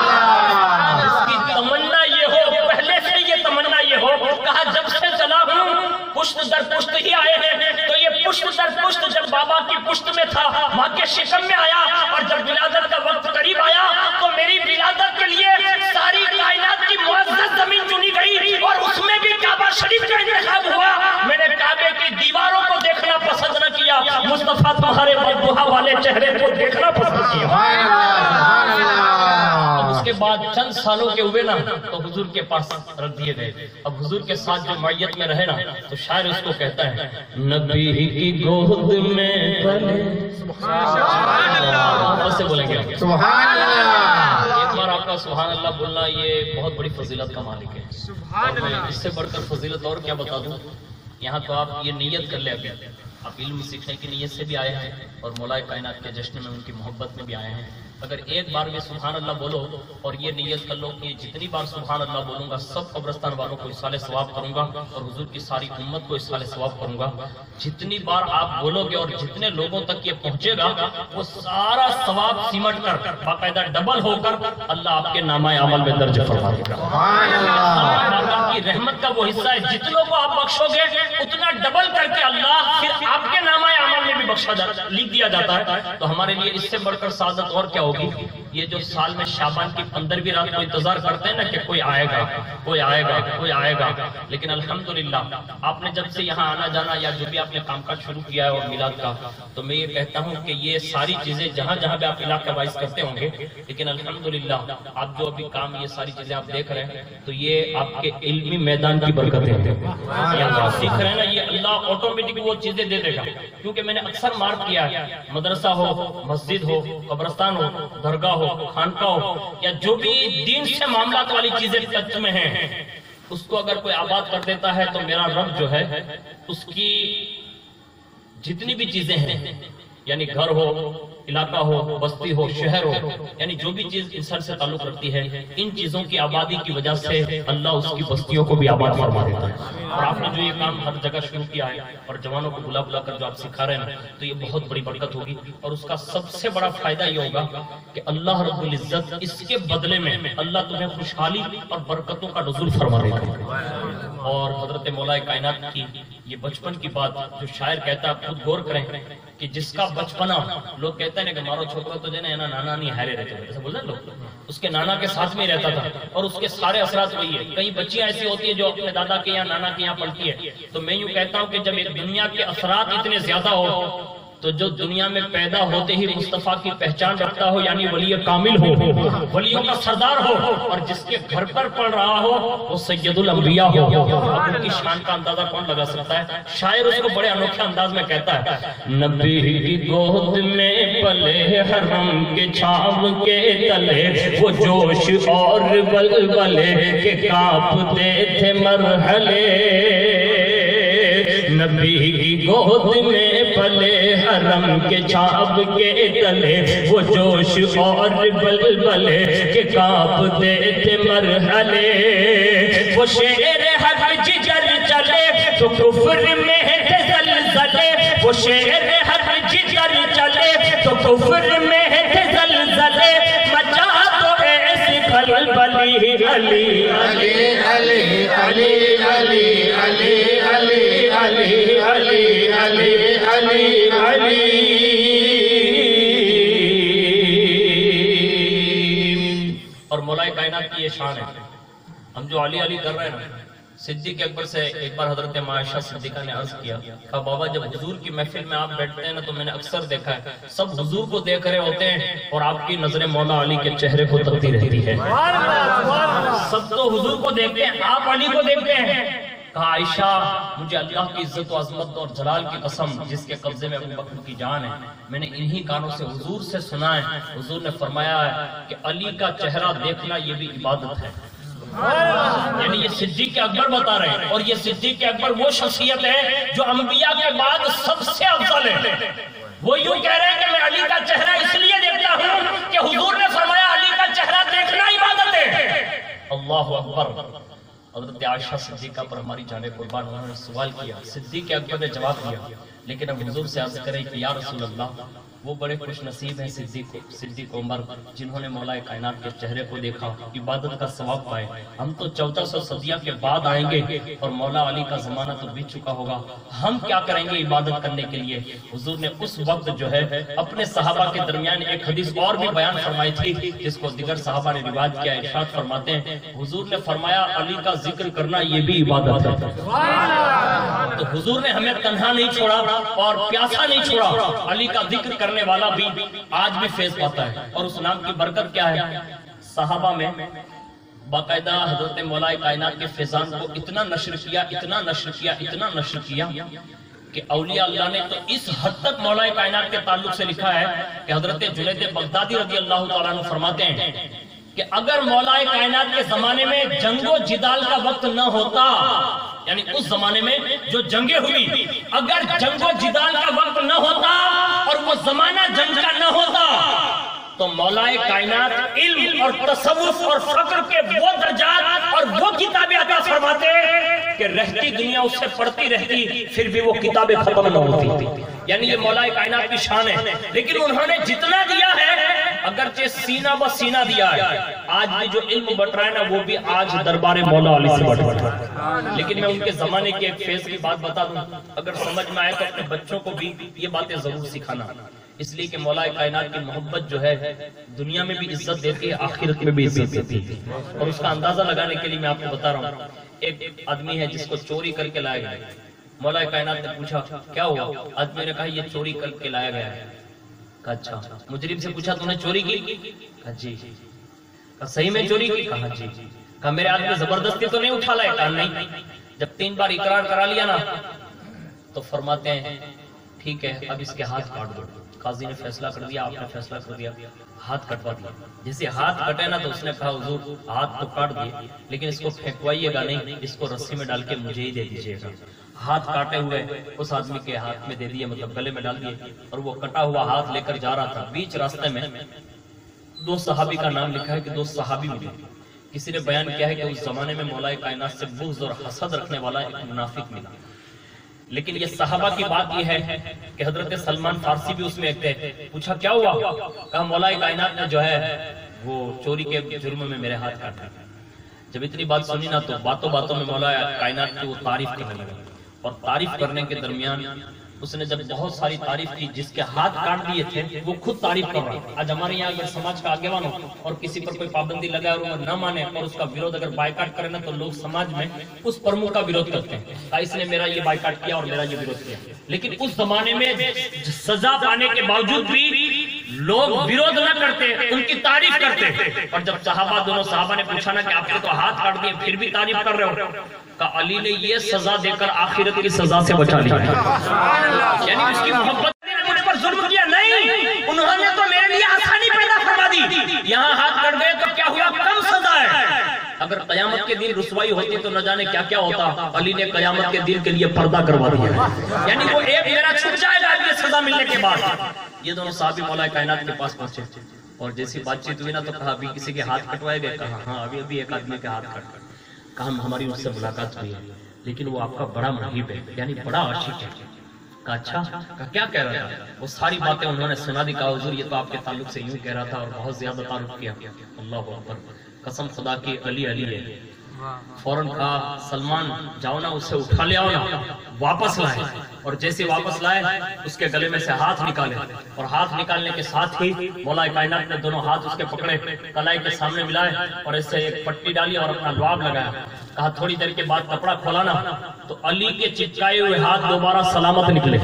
اس کی تمنا یہ ہو, پہلے سے یہ تمنا یہ ہو. کہا جب سے چلا ہوں پشت در پشت ہی آئے ہیں, تو یہ پشت در پشت جب بابا کی پشت میں تھا ماں کے شکم میں آیا, اور جب ولادت کا وقت قریب آیا تو میری ولادت کے لیے ساری کائنات کی سالوں کے ہوئے نا تو حضور کے پاس رکھ دیے گئے. اب حضور کے ساتھ جو معیت میں رہے نا تو شاعر اس کو کہتا ہے نبی کی گود میں پلے. سے بولیں گے سبحان اللہ. ایک بار آپ کا سبحان اللہ بولنا یہ بہت بڑی فضیلت کا مالک ہے. اور میں اس سے بڑھ کر فضیلت اور کیا بتا دوں. یہاں تو آپ یہ نیت کر لیں ابھی آپ علم سیکھنے کی نیت سے بھی آئے ہیں اور مولا کائنات کے جشن میں ان کی محبت میں بھی آئے ہیں. اگر ایک بار بھی سبحان اللہ بولو اور یہ نیت کر لو کہ جتنی بار سبحان اللہ بولوں گا سب قبرستان والوں کو اصال ثواب کروں گا اور حضور کی ساری امت کو اصال ثواب کروں گا. جتنی بار آپ بولو گے اور جتنے لوگوں تک یہ پہنچے گا وہ سارا ثواب سمٹ کر باقاعدہ ڈبل ہو کر اللہ آپ کے نامہ عمل میں درج فرما دے گا. سبحان اللہ. اللہ کی رحمت کا وہ حصہ ہے جتنوں کو آپ بخشو گے اتنا ڈبل کر کے اللہ پھر آپ کے نامہ عمل میں بھی بخشا جاتا لکھ دیا جاتا ہے. تو ہمارے لیے اس سے بڑھ کر سعادت اور کیا ہوگی. یہ جو سال میں شعبان کی 15ویں رات کو انتظار کرتے ہیں نا کہ کوئی آئے گا کوئی آئے گا کوئی آئے گا. لیکن الحمدللہ آپ نے جب سے یہاں آنا جانا یا جو بھی آپ نے کام کاج شروع کیا ہے اور میلاد کا تو میں یہ کہتا ہوں کہ یہ ساری چیزیں جہاں جہاں بھی آپ علاقہ وائز کرتے ہوں گے لیکن الحمدللہ آپ جو ابھی کام یہ ساری چیزیں آپ دیکھ رہے ہیں تو یہ آپ کے علمی میدان کی برکتیں ہیں. یہاں سیکھ رہے ہیں نا یہ اللہ آٹومیٹک وہ چیزیں دے دے گا. کیونکہ میں نے اکثر مارک کیا ہے مدرسہ ہو مسجد ہو قبرستان ہو درگاہ ہو خانقاہ ہو یا جو بھی دین سے معاملات والی چیزیں ٹچ میں ہیں اس کو اگر کوئی آباد کر دیتا ہے تو میرا رب جو ہے اس کی جتنی بھی چیزیں ہیں یعنی گھر ہو علاقہ ہو بستی ہو شہر ہو یعنی جو بھی چیز انسان سے تعلق رکھتی ہے ان چیزوں کی آبادی کی وجہ سے اللہ اس کی بستیوں کو بھی آباد فرما دیتا ہے. اور آپ نے جو یہ کام ہر جگہ شروع کیا ہے اور جوانوں کو بلا بلا کر جو آپ سکھا رہے ہیں تو یہ بہت بڑی برکت ہوگی. اور اس کا سب سے بڑا فائدہ یہ ہوگا کہ اللہ رب العزت اس کے بدلے میں اللہ تمہیں خوشحالی اور برکتوں کا نزول فرما دے گا. اور حضرت مولا کائنات کی یہ بچپن کی بات جو شاعر کہتا ہے خود غور کریں کہ جس کا بچپنا لوگ کہتے ہیں کہ مارو چھوکرا تو جنے نانا نہیں ہیرے رہتے ہیں ایسا بولتے ہیں لوگ. اس کے نانا کے ساتھ میں رہتا تھا اور اس کے سارے اثرات وہی ہے. کئی بچیاں ایسی ہوتی ہیں جو اپنے دادا کے یا نانا کے یہاں پڑھتی ہے. تو میں یوں کہتا ہوں کہ جب ایک دنیا کے اثرات اتنے زیادہ ہو تو جو دنیا میں پیدا ہوتے ہی مصطفیٰ کی پہچان رکھتا ہو یعنی ولی کامل ہو ولیوں کا سردار ہو اور جس کے گھر پر پڑھ رہا ہو وہ سید الانبیاء ہو. اب ان کی شان کا اندازہ کون لگا سکتا ہے. شاعر اس کو بڑے انوکھے انداز میں کہتا ہے نبی کی گود میں پلے حرم کے چھاؤں کے تلے وہ جوش اور بلبلے کہ کانپتے تھے مرحلے. نبی کی گود میں پلے حرم کے چھاپ کے تلے وہ جوش اور بلبلے کہ کانپتے تھے مرحلے. وہ شیر حق جگر چلے تو کفر میں تھے زلزلے. وہ شیر حق جگر چلے تو کفر میں تھے زلزلے. مچا تو ایسی کھلبلی علی علی علی علی علی علی علی علی علی علی علی علی. اور مولا کائنات کی یہ شان ہے. ہم جو علی علی کر رہے ہیں صدیق اکبر سے ایک بار حضرت عائشہ صدیقہ نے عرض کیا کہ بابا جب حضور کی محفل میں آپ بیٹھتے ہیں نا تو میں نے اکثر دیکھا ہے سب حضور کو دیکھ رہے ہوتے ہیں اور آپ کی نظریں مولا علی کے چہرے کو تکتی رہتی ہے. سب تو حضور کو دیکھتے ہیں آپ علی کو دیکھتے ہیں. کہا عائشہ مجھے اللہ کی عزت و عظمت اور جلال کی قسم جس کے قبضے میں ابو بکر کی جان ہے میں نے انہی کانوں سے حضور سے سنا ہے. حضور نے فرمایا ہے کہ علی کا چہرہ دیکھنا یہ بھی عبادت ہے. یعنی یہ صدیق اکبر بتا رہے ہیں اور یہ صدیق اکبر وہ شخصیت ہے جو انبیاء کے بعد سب سے افضل ہے. وہ یوں کہہ رہے ہیں کہ میں علی کا چہرہ اس لیے دیکھتا ہوں کہ حضور نے فرمایا علی کا چہرہ دیکھنا عبادت ہے. اللہ اکبر. حضرت عائشہ صدیقہ پر ہماری جانیں قربان انہوں نے سوال کیا. صدیق اکبر نے جواب دیا لیکن اب حضور سے عرض کریں کہ یا رسول اللہ وہ بڑے خوش نصیب ہیں صدیق عمر جنہوں نے مولا کائنات کے چہرے کو دیکھا عبادت کا ثواب پائے. ہم تو 1400 صدیہ کے بعد آئیں گے اور مولا علی کا زمانہ تو بیت چکا ہوگا. ہم کیا کریں گے عبادت کرنے کے لیے. حضور نے اس وقت جو ہے اپنے صحابہ کے درمیان ایک حدیث اور بھی بیان فرمائی تھی جس کو دیگر صحابہ نے روایت کیا. ارشاد فرماتے ہیں حضور نے فرمایا علی کا ذکر کرنا یہ بھی عبادت ہے. تو حضور نے ہمیں تنہا نہیں چھوڑا اور پیاسا نہیں چھوڑا. علی کا ذکر کرنے والا بھی آج بھی فیض پاتا ہے. اور اس نام کی برکت کیا ہے. صحابہ میں باقاعدہ حضرت مولا کائنات کے فیضان کو اتنا نشر کیا اتنا نشر کیا اتنا نشر کیا کہ اولیاء اللہ نے تو اس حد تک مولا کائنات کے تعلق سے لکھا ہے کہ حضرت جنید بغدادی رضی اللہ تعالیٰ عنہ فرماتے ہیں کہ اگر مولا کائنات کے زمانے میں جنگ و جدال کا وقت نہ ہوتا، یعنی اس زمانے میں جو جنگیں ہوئی، اگر جنگ و جدال کا وقت نہ ہوتا اور وہ زمانہ جنگ کا نہ ہوتا تو مولا کائنات علم اور تصوف اور فقر کے وہ درجات اور وہ کتابیں عطا فرماتے کہ رہتی دنیا اس سے پڑھتی رہتی پھر بھی وہ کتابیں ختم نہ ہوتی. یعنی یہ مولا کائنات کی شان ہے. لیکن انہوں نے جتنا دیا ہے اگرچہ سینہ بہ سینہ دیا ہے، آج بھی جو علم بٹ رہا ہے نا وہ بھی آج دربار مولا علی سے بٹ رہا ہے. لیکن میں ان کے زمانے کی ایک فیض کی بات بتا دوں، اگر سمجھ میں آئے تو اپنے بچوں کو بھی یہ باتیں ضرور سکھانا، اس لیے کہ مولا کائنات کی محبت جو ہے دنیا میں بھی عزت دیتی ہے، آخرت میں بھی عزت دیتی ہے. اور اس کا اندازہ لگانے کے لیے میں آپ کو بتا رہا ہوں، ایک آدمی ہے جس کو چوری کر کے لایا گیا. مولا کائنات نے پوچھا کیا ہوا؟ آدمی نے کہا یہ چوری کر کے لایا گیا ہے. کہا اچھا. مجرم سے پوچھا تم نے چوری کی؟ کہا جی. کہا صحیح میں چوری کی؟ کہا جی. کہا میرے آدمی زبردستی تو نہیں اٹھا لایا؟ کہا نہیں. جب 3 بار اقرار کرا لیا نا تو فرماتے ہیں ٹھیک ہے اب اس کے ہاتھ کاٹ دو. قاضی نے فیصلہ کر دیا، آپ نے فیصلہ کر دیا، ہاتھ کٹوا دیا. جیسے ہاتھ کٹے نا تو اس نے کہا حضور ہاتھ تو کاٹ دیے لیکن اس کو پھینکوائیے گا نہیں، اس کو رسی میں ڈال کے مجھے ہی دے دیجیے گا. ہاتھ کاٹے ہوئے اس آدمی کے ہاتھ میں دے دیے، مطلب گلے میں ڈال دیے. اور وہ کٹا ہوا ہاتھ لے کر جا رہا تھا. بیچ راستے میں 2 صحابی کا نام لکھا ہے کہ 2 صحابی ملے. کسی نے بیان کیا ہے کہ اس زمانے میں مولا کائنات سے بغض اور حسد رکھنے والا ایک منافق ملا. لیکن یہ صحابہ کی بات یہ ہے کہ حضرت سلمان فارسی بھی اس میں ایک تھے. پوچھا کیا ہوا؟ کہا مولا کائنات نے جو ہے وہ چوری کے جرم میں میرے ہاتھ کاٹا. جب اتنی بات سنی نا تو باتوں باتوں میں مولا کائنات کی وہ تعریف کرنے لگا. اور تعریف کرنے کے درمیان اس نے جب بہت ساری تعریف کی، جس کے ہاتھ کاٹ دیے تھے وہ خود تعریف کر رہا ہے. آج ہمارے یہاں اگر سماج کا آگے ہو اور کسی پر کوئی پابندی لگائے اور وہ نہ مانے اور اس کا ویروਧ اگر بائیکاٹ کرے نا تو لوگ سماج میں اس پرمکھ کا ویروਧ کرتے ہیں کہ اس نے میرا یہ بائیکاٹ کیا اور میرا یہ ویروਧ کیا. لیکن اس زمانے میں سزا پانے کے باوجود بھی لوگ ویروਧ نہ کرتے، ان کی تعریف کرتے. اور جب دونوں صحابہ نے پوچھا نا کہ آپ نے تو ہاتھ کاٹ دیے پھر بھی تعریف کر رہے ہو، کہ علی نے یہ سزا دے کر آخرت کی سزا سے بچا لیا. یعنی اس کی محبت نے مجھ پر ظلم کیا نہیں، انہوں نے تو میرے لیے آسانی پیدا فرما دی. یہاں ہاتھ کٹ گئے تو کیا ہوا؟ کم سزا ہے. اگر قیامت کے دن رسوائی ہوتی تو نہ جانے کیا کیا ہوتا. علی نے قیامت کے دن کے لیے پردہ کروا دیا. یعنی وہ ایک میرا چھٹ جائے گا یہ سزا ملنے کے بعد. یہ دونوں صحابی مولا کائنات کے پاس پہنچے اور جیسی بات چیت ہوئی نا تو کہا ابھی کسی کے ہاتھ کٹوائے گئے؟ کہا ہاں ابھی ایک آدمی کے ہاتھ کٹ. کہا ہماری اس سے ملاقات ہوئی ہے لیکن وہ آپ کا بڑا محب ہے، یعنی بڑا عاشق ہے. کہا اچھا. کہا کیا کہہ رہا تھا؟ وہ ساری باتیں انہوں نے سنا دی. کہا حضور یہ تو آپ کے تعلق سے یوں کہہ رہا تھا اور بہت زیادہ تعلق کیا. اللہ اکبر، قسم خدا کی علی علی ہے. فوراً کہا سلمان جاؤ نا اسے اٹھا لے آؤ نا. واپس لائے اور جیسے واپس لائے اس کے گلے میں سے ہاتھ نکالے اور ہاتھ نکالنے کے ساتھ ہی مولا کائنات نے دونوں ہاتھ اس کے پکڑے، کلائی کے سامنے ملائے اور اس سے ایک پٹی ڈالی اور اپنا لعاب لگایا. کہا تھوڑی دیر کے بعد کپڑا کھولا نا تو علی کے چپکائے ہوئے ہاتھ دوبارہ سلامت نکلے.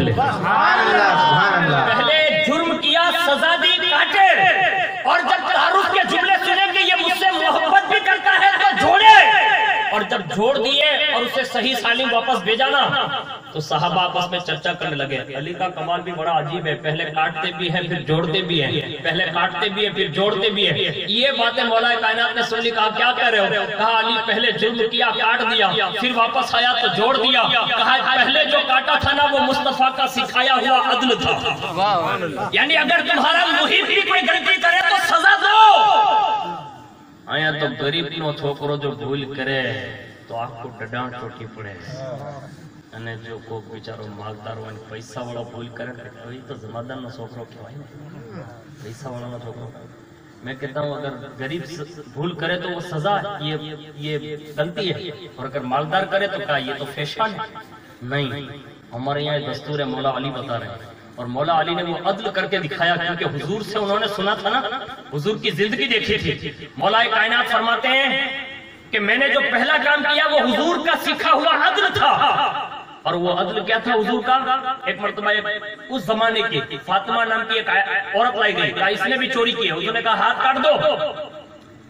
پہلے جرم کیا، سزا دی، کاٹے، اور جب تعارف کے جملے سنے کہ یہ مجھ سے محبت بھی کرتا ہے تو جوڑے. اور جب جوڑ دیے اور اسے صحیح سالم واپس بھیجا نا تو صحابہ آپس میں چرچا کرنے لگے. علی کا کمال بھی بڑا عجیب ہے، پہلے کاٹتے بھی ہیں پھر جوڑتے بھی ہیں، پہلے کاٹتے بھی ہیں پھر جوڑتے بھی ہیں. یہ باتیں مولا کائنات نے سن لی. کہا کیا کہہ رہے ہو؟ کہا علی پہلے جرم کیا، کاٹ دیا، پھر واپس آیا تو جوڑ دیا. کہا پہلے جو کاٹا تھا نا وہ مصطفیٰ کا سکھایا ہوا عدل تھا. یعنی اگر تمہارا محب بھی کوئی غلطی کرے تو سزا دو. آیا تو غریب نو چھوکرو جو بھول کرے تو آپ کو ڈڈاں چوٹی پڑے. અને જો કોઈ બિચારો માલદાર હોય પૈસા વાળો ભૂલ કરે તો એ તો જમાદારનો છોકરો કહેવાય ને, પૈસા વાળાનો છોકરો. मैं कहता हूँ अगर गरीब भूल करे तो वो सजा, ये गलती है, और अगर मालदार करे तो क्या ये तो फैशन नहीं. हमारे यहाँ दस्तूर है, मौला अली बता रहे हैं. और मौला अली ने वो अदल करके दिखाया क्योंकि हुजूर से उन्होंने सुना था ना, हुजूर की जिंदगी देखी थी. मौला कायनात फरमाते हैं कि मैंने जो पहला काम किया वो हुजूर का सीखा हुआ अदल था. और वो अदल क्या था हुजूर का? एक मर्तबा उस जमाने की फातिमा नाम की एक औरत लाई गई, इसने भी चोरी की है. हुजूर ने कहा हाथ काट दो.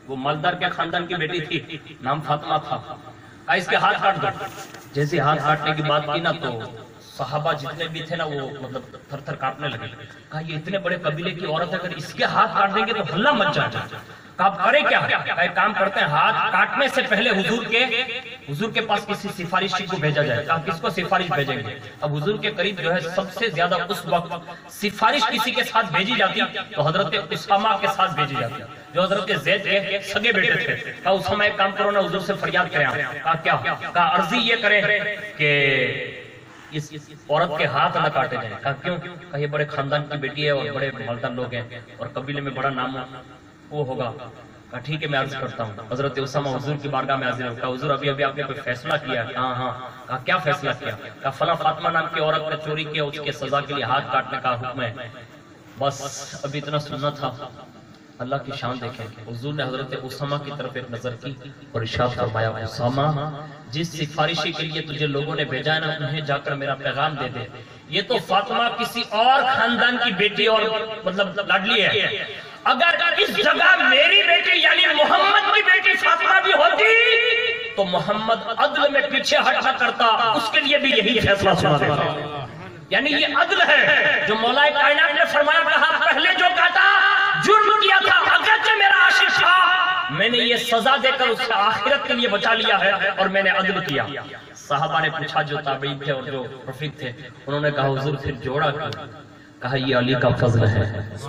وہ مالدار کے خاندان کی بیٹی تھی، نام فاطمہ تھا، کہا اس کے ہاتھ کاٹ دو۔ جیسے ہاتھ کاٹنے کی بات کی نا تو صحابہ جتنے بھی تھے نا وہ مطلب تھر تھر کاٹنے لگے۔ کہا یہ اتنے بڑے قبیلے کی عورت ہے، اگر اس کے ہاتھ کاٹ دیں گے تو ہلہ مچ جائے گا۔ کہا کرے کیا؟ کہا ایک کام کرتے ہیں، ہاتھ کاٹنے سے پہلے حضور کے پاس کسی سفارشی کو بھیجا جائے۔ کہا کس کو سفارش بھیجیں گے؟ اب حضور کے قریب جو ہے سب سے زیادہ اس وقت سفارش کسی کے ساتھ بھیجی جاتی تو حضرت اسامہ کے ساتھ بھیجی جاتی، جو حضرت زید کے سگے بیٹے تھے۔ کہا اسامہ ایک کام کرو نا، حضور سے فریاد کریں۔ کہا کیا؟ کہا عرضی یہ کریں کہ اس عورت کے ہاتھ نہ کاٹے جائیں۔ کہا کیوں؟ کہا یہ بڑے خاندان کی بیٹی ہے اور بڑے مالدار لوگ ہیں اور قبیلے میں بڑا نام وہ ہوگا۔ کہا ٹھیک ہے میں عرض کرتا ہوں۔ حضرت اسامہ حضور کی بارگاہ میں حاضر ہو۔ کہا حضور ابھی آپ نے کوئی فیصلہ کیا؟ ہاں ہاں۔ کہا کیا فیصلہ کیا؟ کہا فلاں فاطمہ نام کی عورت نے چوری کیا، اس کے سزا کے لیے ہاتھ کاٹنے کا حکم ہے۔ بس ابھی اتنا سننا تھا۔ اللہ کی شان دیکھیں، حضور نے حضرت اسامہ کی طرف ایک نظر کی اور ارشاد فرمایا اسامہ جس سفارشی کے لیے تجھے لوگوں نے بھیجا ہے نا انہیں جا کر میرا پیغام دے دے۔ یہ تو فاطمہ کسی اور خاندان کی بیٹی اور مطلب لاڈلی ہے، اگر اس جگہ میری بیٹی یعنی محمد کی بیٹی فاطمہ بھی ہوتی تو محمد عدل میں پیچھے ہٹ نہ کرتا، اس کے لیے بھی یہی فیصلہ سنا دیتا۔ یعنی یہ عدل ہے جو مولا کائنات نے فرمایا، کہا پہلے جو کاٹا جرم کیا تھا، اگرچہ میرا عاشق تھا میں نے یہ سزا دے کر اسے آخرت کے لیے بچا لیا ہے اور میں نے عدل کیا۔ صحابہ نے پوچھا، جو تابعین تھے اور جو رفیق تھے، انہوں نے کہا حضور پھر جوڑا کیوں؟ کہا یہ علی کا فضل ہے،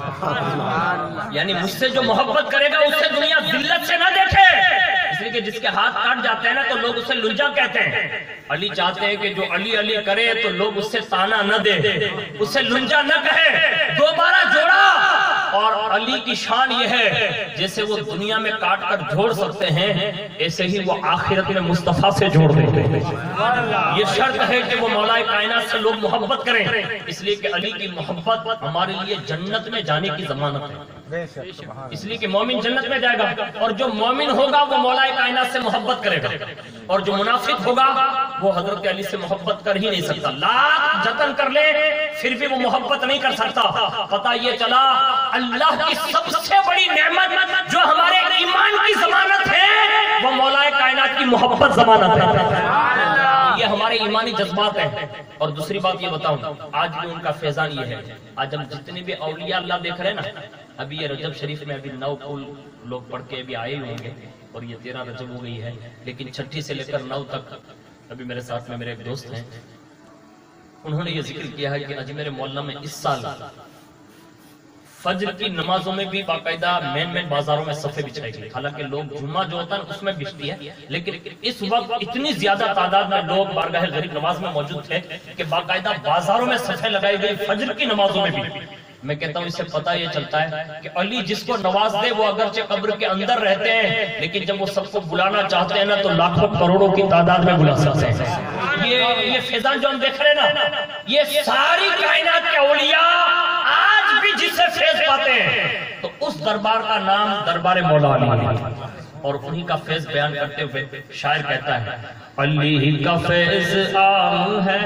یعنی مجھ سے جو محبت کرے گا اسے دنیا ذلت سے نہ دیکھے، اس لیے کہ جس کے ہاتھ کاٹ جاتے ہیں نا تو لوگ اسے لنجا کہتے ہیں۔ علی چاہتے ہیں کہ جو علی علی کرے تو لوگ اس سے تانا نہ دے، اسے لنجا نہ کہے، دوبارہ جوڑا۔ اور علی کی شان یہ ہے جیسے وہ دنیا میں کاٹ کر جوڑ سکتے ہیں ایسے ہی وہ آخرت میں مصطفیٰ سے جوڑ دیتے ہیں۔ یہ شرط ہے کہ وہ مولا کائنات سے لوگ محبت کریں، اس لیے کہ علی کی محبت ہمارے لیے جنت میں جانے کی ضمانت ہے، اس لیے کہ مومن جنت میں جائے گا اور جو مومن ہوگا وہ مولا کائنات سے محبت کرے گا، اور جو منافق ہوگا وہ حضرت علی سے محبت کر ہی نہیں سکتا، لاکھ جتن کر لے پھر بھی وہ محبت نہیں کر سکتا۔ پتہ یہ چلا اللہ کی سب سے بڑی نعمت جو ہمارے ایمان کی ضمانت ہے وہ مولا کائنات کی محبت ضمانت ہے، یہ ہمارے ایمانی جذبات ہیں۔ اور دوسری بات یہ بتاؤں، آج بھی ان کا فیضان یہ ہے، آج ہم جتنے بھی اولیاء اللہ دیکھ رہے ہیں نا، ابھی یہ رجب شریف میں ابھی 9 پھول لوگ پڑھ کے ابھی آئے ہوں گے اور یہ 13 رجب ہو گئی ہے، لیکن 6 سے لے کر 9 تک ابھی میرے ساتھ میں میرے ایک دوست ہیں، انہوں نے یہ ذکر کیا ہے کہ اجمیر مولا میں اس سال فجر کی نمازوں میں بھی باقاعدہ مین بازاروں میں صفے بچھائی گئی، حالانکہ لوگ جمعہ جو ہوتا ہے اس میں بچتی ہے، لیکن اس وقت اتنی زیادہ تعداد میں لوگ بارگاہ غریب نماز میں موجود تھے کہ باقاعدہ بازاروں میں صفے لگائی گئی فجر کی نمازوں میں بھی۔ میں کہتا ہوں اس سے پتہ یہ چلتا ہے کہ علی جس کو نواز دے وہ اگرچہ قبر کے اندر رہتے ہیں لیکن جب وہ سب کو بلانا چاہتے ہیں نا تو لاکھوں کروڑوں کی تعداد میں بلا سکتے ہیں۔ یہ فیضان جو ہم دیکھ رہے ہیں نا، یہ ساری کائنات کے اولیاء آج بھی جس سے فیض پاتے ہیں تو اس دربار کا نام دربار مولا علی ہے، اور انہی کا فیض بیان کرتے ہوئے شاعر کہتا ہے علی کا فیض عام ہے،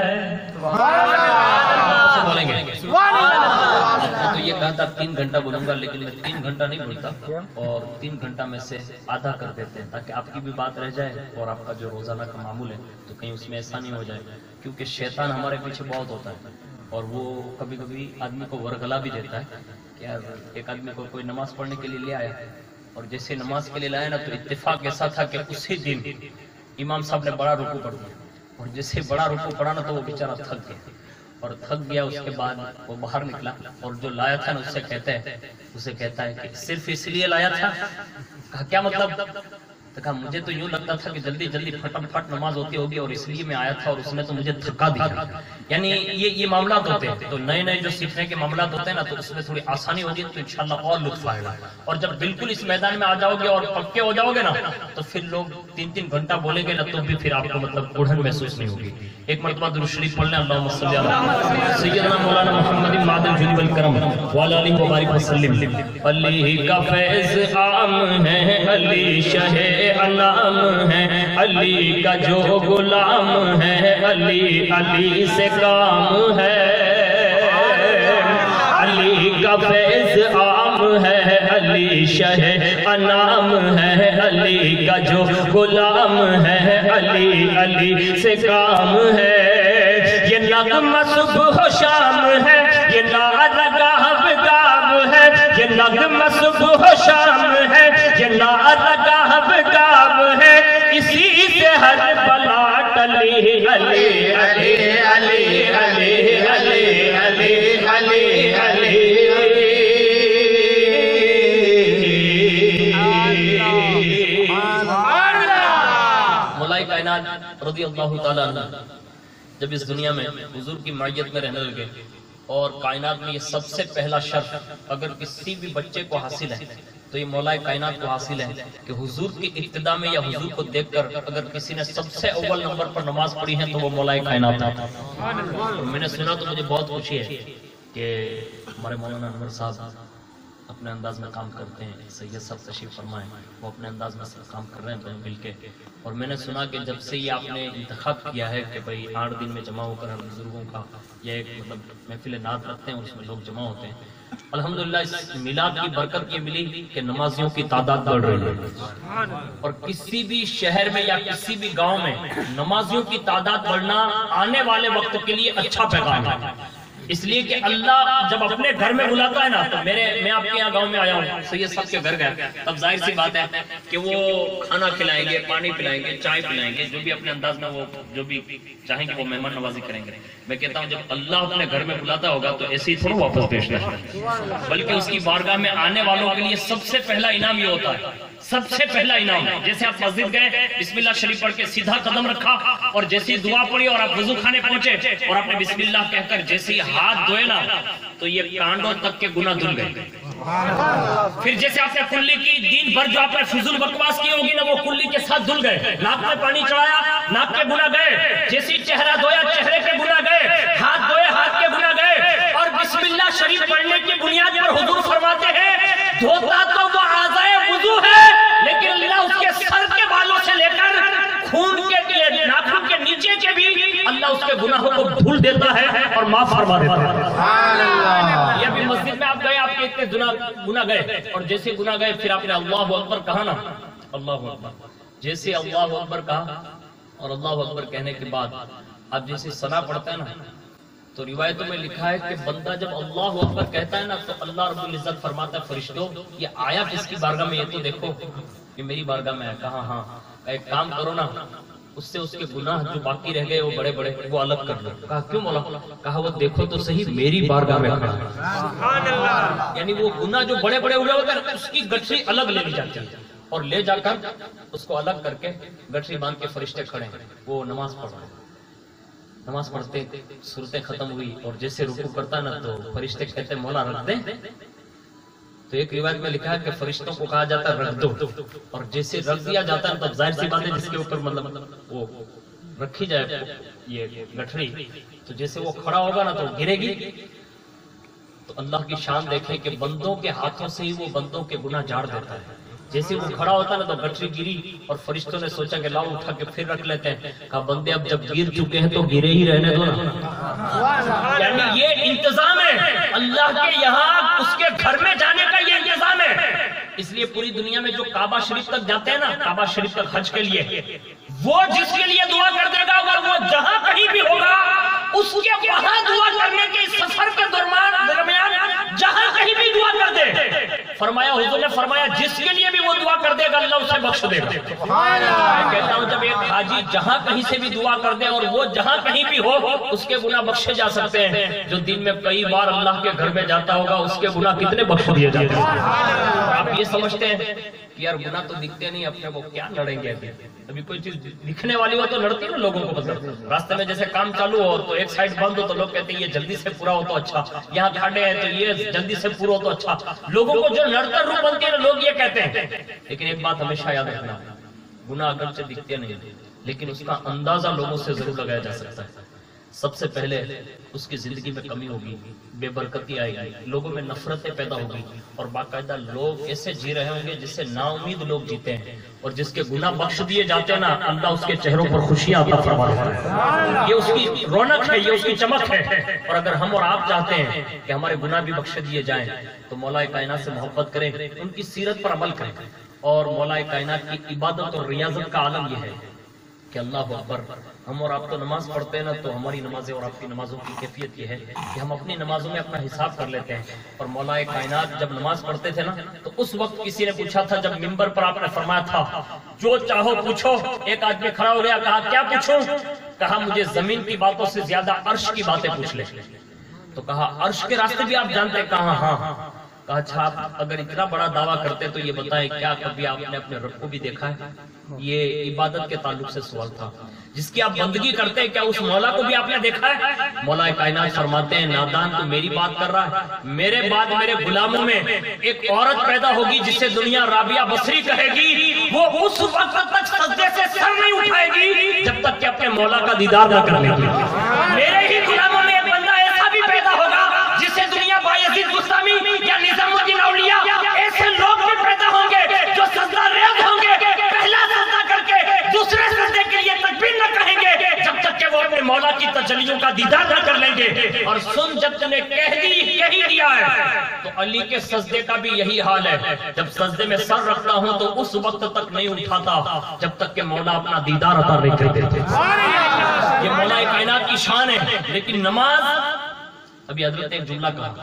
بولیں گے تو یہ کہا تھا 3 گھنٹہ بولوں گا، لیکن میں 3 گھنٹہ نہیں بولتا، اور 3 گھنٹہ میں سے آدھا کر دیتے ہیں تاکہ آپ کی بھی بات رہ جائے اور آپ کا جو روزانہ کا معمول ہے تو کہیں اس میں ایسا نہیں ہو جائے، کیونکہ شیطان ہمارے پیچھے بہت ہوتا ہے اور وہ کبھی کبھی آدمی کو ورگلا بھی دیتا ہے کہ یار ایک آدمی کو کوئی نماز پڑھنے کے لیے لے آیا اور جیسے نماز کے لیے لایا نا تو اتفاق ایسا تھا کہ اسی دن امام صاحب نے بڑا رکوع پڑھ دیا، اور جیسے بڑا رکوع پڑھا نا تو وہ بیچارہ تھک گیا، اور تھک گیا، اس کے بعد وہ باہر نکلا اور جو لایا تھا نا اسے کہتا ہے کہ صرف اس لیے لایا تھا؟ کہا کیا مطلب؟ تو کہا مجھے تو یوں لگتا تھا کہ جلدی جلدی پھٹ نماز ہوتی ہوگی اور اس لیے میں آیا تھا اور اس نے تو مجھے تھکا دیا۔ یعنی یہ معاملات ہوتے ہیں، تو نئے جو سیکھنے کے معاملات ہوتے ہیں نا تو اس میں تھوڑی آسانی ہوگی تو انشاءاللہ اور لطف آئے گا، اور جب بالکل اس میدان میں آ جاؤ گے اور پکے ہو جاؤ گے نا تو پھر لوگ 3 گھنٹہ بولیں گے نا تو بھی پھر آپ کو مطلب اڑھن محسوس نہیں ہوگی۔ ایک مرتبہ درود شریف پڑھ لیں، اللہم صلی علی سیدنا مولانا محمد مادِ الجود والکرم وعلی آلہ وبارک وسلم۔ علی کا فیض عام ہے، علی شہ انعام ہے، علی کا جو غلام ہے، علی علی سے کام ہے، علی کا کا فیض عام ہے، علی شہ انام ہے، علی کا جو غلام ہے، علی علی سے کام ہے، یہ نغمہ صبح و شام ہے، یہ نعرہ گاہ گام ہے، یہ نغمہ صبح و شام ہے، یہ نعرہ گاہ گام ہے، اسی سے ہر بلا ٹلی، علی علی علی علی علی علی علی علی مولا کائنات رضی اللہ تعالیٰ عنہ جب اس دنیا میں حضور کی معیت میں رہنے لگے، اور کائنات میں یہ سب سے پہلا شرف اگر کسی بھی بچے کو حاصل ہے تو یہ مولا کائنات کو حاصل ہے کہ حضور کی ابتدا میں یا حضور کو دیکھ کر اگر کسی نے سب سے اول نمبر پر نماز پڑھی ہے تو وہ مولا کائنات ہے۔ اور میں نے سنا تو مجھے بہت خوشی ہے کہ ہمارے مولانا انور صاحب اپنے انداز میں کام کرتے ہیں، سید صاحب تشریف فرمائیں، وہ اپنے انداز میں سب کام کر رہے ہیں مل کے، اور میں نے سنا کہ جب سے یہ آپ نے انتخاب کیا ہے کہ بھئی 8 دن میں جمع ہو کر ہم بزرگوں کا یہ ایک مطلب محفل نعت رکھتے ہیں اور اس میں لوگ جمع ہوتے ہیں، الحمدللہ اس میلاد کی برکت یہ ملی کہ نمازیوں کی تعداد بڑھ رہی ہے، اور کسی بھی شہر میں یا کسی بھی گاؤں میں نمازیوں کی تعداد بڑھنا آنے والے وقت کے لیے اچھا پیغام ہے، اس لیے کہ اللہ جب اپنے گھر میں بلاتا ہے نا، تو میں آپ کے یہاں گاؤں میں آیا ہوں، سید صاحب کے گھر گیا، تب ظاہر سی بات ہے کہ وہ کھانا کھلائیں گے، پانی پلائیں گے، چائے پلائیں گے، جو بھی اپنے انداز میں وہ جو بھی چاہیں گے وہ مہمان نوازی کریں گے۔ میں کہتا ہوں جب اللہ اپنے گھر میں بلاتا ہوگا تو ایسے ہی تھوڑا واپس پیش کرتا ہے، بلکہ اس کی بارگاہ میں آنے والوں کے لیے سب سے پہلا انعام یہ ہوتا ہے، سب سے پہلا انعام جیسے آپ مسجد گئے، بسم اللہ شریف پڑھ کے سیدھا قدم رکھا اور جیسی دعا پڑھی اور آپ وضو خانے پہنچے اور آپ نے بسم اللہ کہہ کر جیسی ہاتھ دھوئے نا تو یہ کانڈوں تک کے گناہ دھل گئے۔ پھر جیسے آپ نے کلی کی دین بھر جو آپ نے فضول بکواس کی ہوگی نا وہ کلی کے ساتھ دھل گئے، ناک میں پانی چڑھایا ناک کے گناہ گئے، جیسی چہرہ دھویا چہرے کے گناہ گئے، ہاتھ دھوئے ہاتھ کے گناہ گئے، اور بسم اللہ شریف پڑھنے کی بنیاد پر حضور فرماتے ہیں دھوتا تو وہ اعضائے وضو ہے لیکن اللہ اس کے سر کے بالوں سے لے کر خون کے ناخن کے نیچے کے بھی اللہ اس کے گناہوں کو دھل دیتا ہے اور معاف فرما دیتا ہے۔ یہ بھی مسجد میں آپ گئے، آپ کے اتنے گناہ گئے، اور جیسے گناہ گئے پھر آپ نے اللہ اکبر کہا نا، اللہ اکبر جیسے اللہ اکبر کہا اور اللہ اکبر کہنے کے بعد آپ جیسے ثنا پڑھتا ہے نا تو روایتوں میں لکھا ہے کہ بندہ جب اللہ اکبر کہتا ہے نا تو اللہ رب العزت فرماتا ہے فرشتوں یہ آیا کس کی بارگاہ میں، یہ تو دیکھو کہ میری بارگاہ میں ہے۔ کہا ہاں، ایک کام کرو نا اس سے اس کے گناہ جو باقی رہ گئے وہ بڑے بڑے وہ الگ کر دو۔ کہا کیوں مولا؟ کہا وہ دیکھو تو صحیح میری بارگاہ میں کھڑا ہے، یعنی وہ گناہ جو بڑے بڑے ہوئے ہوتے اس کی گٹھری الگ لے لی جاتی ہے اور لے جا کر اس کو الگ کر کے گٹھری باندھ کے فرشتے کھڑے ہیں، وہ نماز پڑھ رہے ہیں۔ نماز پڑھتے صورتیں ختم ہوئی اور جیسے رکوع کرتا نا تو فرشتے کہتے مولا رکھ دیں، تو ایک روایت میں لکھا ہے کہ فرشتوں کو کہا جاتا ہے رکھ دو، اور جیسے رکھ دیا جاتا ہے تب ظاہر سی بات ہے جس کے اوپر مطلب وہ رکھی جائے یہ گٹھری تو جیسے وہ کھڑا ہوگا نا تو گرے گی، تو اللہ کی شان دیکھیں کہ بندوں کے ہاتھوں سے ہی وہ بندوں کے گناہ جھاڑ دیتا ہے۔ جیسے وہ کھڑا ہوتا نا تو گٹھری گری اور فرشتوں نے سوچا کہ لاؤ اٹھا کے پھر رکھ لیتے ہیں، کہا بندے اب جب گر چکے ہیں تو گرے ہی رہنے دو نا۔ یعنی یہ انتظام ہے اللہ کے یہاں، اس کے گھر میں جانے کا یہ انتظام ہے۔ اس لیے پوری دنیا میں جو کعبہ شریف تک جاتے ہیں نا، کعبہ شریف تک حج کے لیے، وہ جس کے لیے دعا کر دے گا اگر وہ جہاں کہیں بھی ہوگا اس کے وہاں دعا کرنے کے سفر کے درمیان جہاں کہیں بھی دعا کر دے، فرمایا حضور نے فرمایا جس کے لیے بھی وہ دعا کر دے گا اللہ اسے بخش دے گا۔ میں کہتا ہوں جب ایک حاجی جہاں کہیں سے بھی دعا کر دے اور وہ جہاں کہیں بھی ہو اس کے گناہ بخشے جا سکتے ہیں، جو دن میں کئی بار اللہ کے گھر میں جاتا ہوگا اس کے گناہ کتنے بخش دیے جاتے ہیں۔ آپ یہ سمجھتے ہیں کہ یار گناہ تو دکھتے نہیں اپنے کو کیا لڑیں گے، ابھی کوئی چیز دکھنے والی ہو تو لڑتی ہے نا لوگوں کو پسند، راستے میں جیسے کام چالو ہو تو ایک سائڈ بند ہو تو لوگ کہتے ہیں یہ جلدی سے پورا ہو تو اچھا، یہاں کھڑے ہیں تو یہ جلدی سے پورا ہو تو اچھا، لوگوں کو جو لڑکر روح بنتی ہے لوگ یہ کہتے ہیں۔ لیکن ایک بات ہمیشہ یاد رکھنا، گناہ اگرچہ دکھتے نہیں لیکن اس کا اندازہ لوگوں سے ضرور لگایا جا سکتا ہے۔ سب سے پہلے اس کی زندگی میں کمی ہوگی، بے برکتی آئے گی، لوگوں میں نفرتیں پیدا ہوگی، اور باقاعدہ لوگ ایسے جی رہے ہوں گے جس سے نا امید لوگ جیتے ہیں، اور جس کے گناہ بخش دیے جاتے ہیں نا، اللہ اس کے چہروں پر خوشیاں عطا فرما دیتا ہے۔ یہ اس کی رونق ہے، یہ اس کی چمک ہے۔ اور اگر ہم اور آپ چاہتے ہیں کہ ہمارے گناہ بھی بخش دیے جائیں تو مولا کائنات سے محبت کریں، ان کی سیرت پر عمل کریں، اور مولا کائنات کی عبادت اور ریاضت کا عالم یہ ہے کہ اللہ اکبر، ہم اور آپ تو نماز پڑھتے ہیں نا، تو ہماری نمازیں اور آپ کی نمازوں کی کیفیت یہ ہے کہ ہم اپنی نمازوں میں اپنا حساب کر لیتے ہیں، اور مولا کائنات جب نماز پڑھتے تھے نا تو اس وقت کسی نے پوچھا تھا، جب منبر پر آپ نے فرمایا تھا جو چاہو پوچھو، ایک آدمی کھڑا ہو گیا، کہا کیا پوچھوں؟ کہا مجھے زمین کی باتوں سے زیادہ عرش کی باتیں پوچھ لے۔ تو کہا عرش کے راستے بھی آپ جانتے ہیں؟ کہا ہاں۔ کہا اچھا، آپ اگر اتنا بڑا دعویٰ کرتے تو یہ بتائیں کیا کبھی آپ نے اپنے رب کو بھی دیکھا ہے؟ یہ عبادت کے تعلق سے سوال تھا، جس کی آپ بندگی کرتے ہیں، کیا اس مولا کو بھی آپ نے دیکھا ہے؟ مولا کائنات فرماتے ہیں نادان تو میری بات کر رہا ہے، میرے بعد میرے غلاموں میں ایک عورت پیدا ہوگی جسے دنیا رابعہ بصری کہے گی، وہ اس وقت تک سجدے سے سر نہیں اٹھائے گی جب تک کہ اپنے مولا کا دیدار نہ کر لے گی۔ میرے ہی غلاموں میں ایک بندہ ایسا بھی پیدا ہوگا جسے دنیا بایزید بستامی یا نظام الدین اولیاء ایسے لوگ بھی پیدا ہوں گے جو سجدہ ریاض ہوں گے، پہلا سجدہ کر کے دوسرے سجدے کے لیے تکبیر نہ کہیں گے جب تک کہ وہ اپنے مولا کی تجلیوں کا دیدار نہ کر لیں گے۔ اور سن، جب تم نے کہہ دیا ہے تو علی کے سجدے کا بھی یہی حال ہے، جب سجدے میں سر رکھتا ہوں تو اس وقت تک نہیں اٹھاتا جب تک کہ مولا اپنا دیدار عطا نہیں کر دیتے۔ یہ مولا کائنات کی شان ہے۔ لیکن نماز، ابھی حضرت ایک جملہ کہا،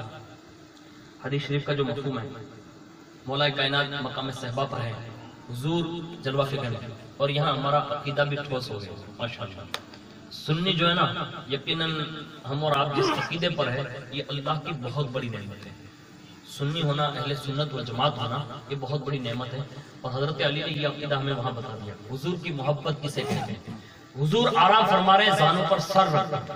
حدیث شریف کا جو مفہوم ہے، مولا کائنات مقام صحبہ پر ہے، حضور جلوہ فکر ہے، اور یہاں ہمارا عقیدہ بھی ٹھوس ہو گیا ماشاءاللہ۔ سنی جو ہے نا، یقیناً ہم اور آپ جس عقیدے پر ہے، یہ اللہ کی بہت بڑی نعمت ہے۔ سنی ہونا، اہل سنت و جماعت ہونا، یہ بہت بڑی نعمت ہے، اور حضرت علی نے یہ عقیدہ ہمیں وہاں بتا دیا۔ حضور کی محبت کسے کہتے ہیں؟ حضور آرام فرما رہے ہیں، زانوں پر سر رکھا،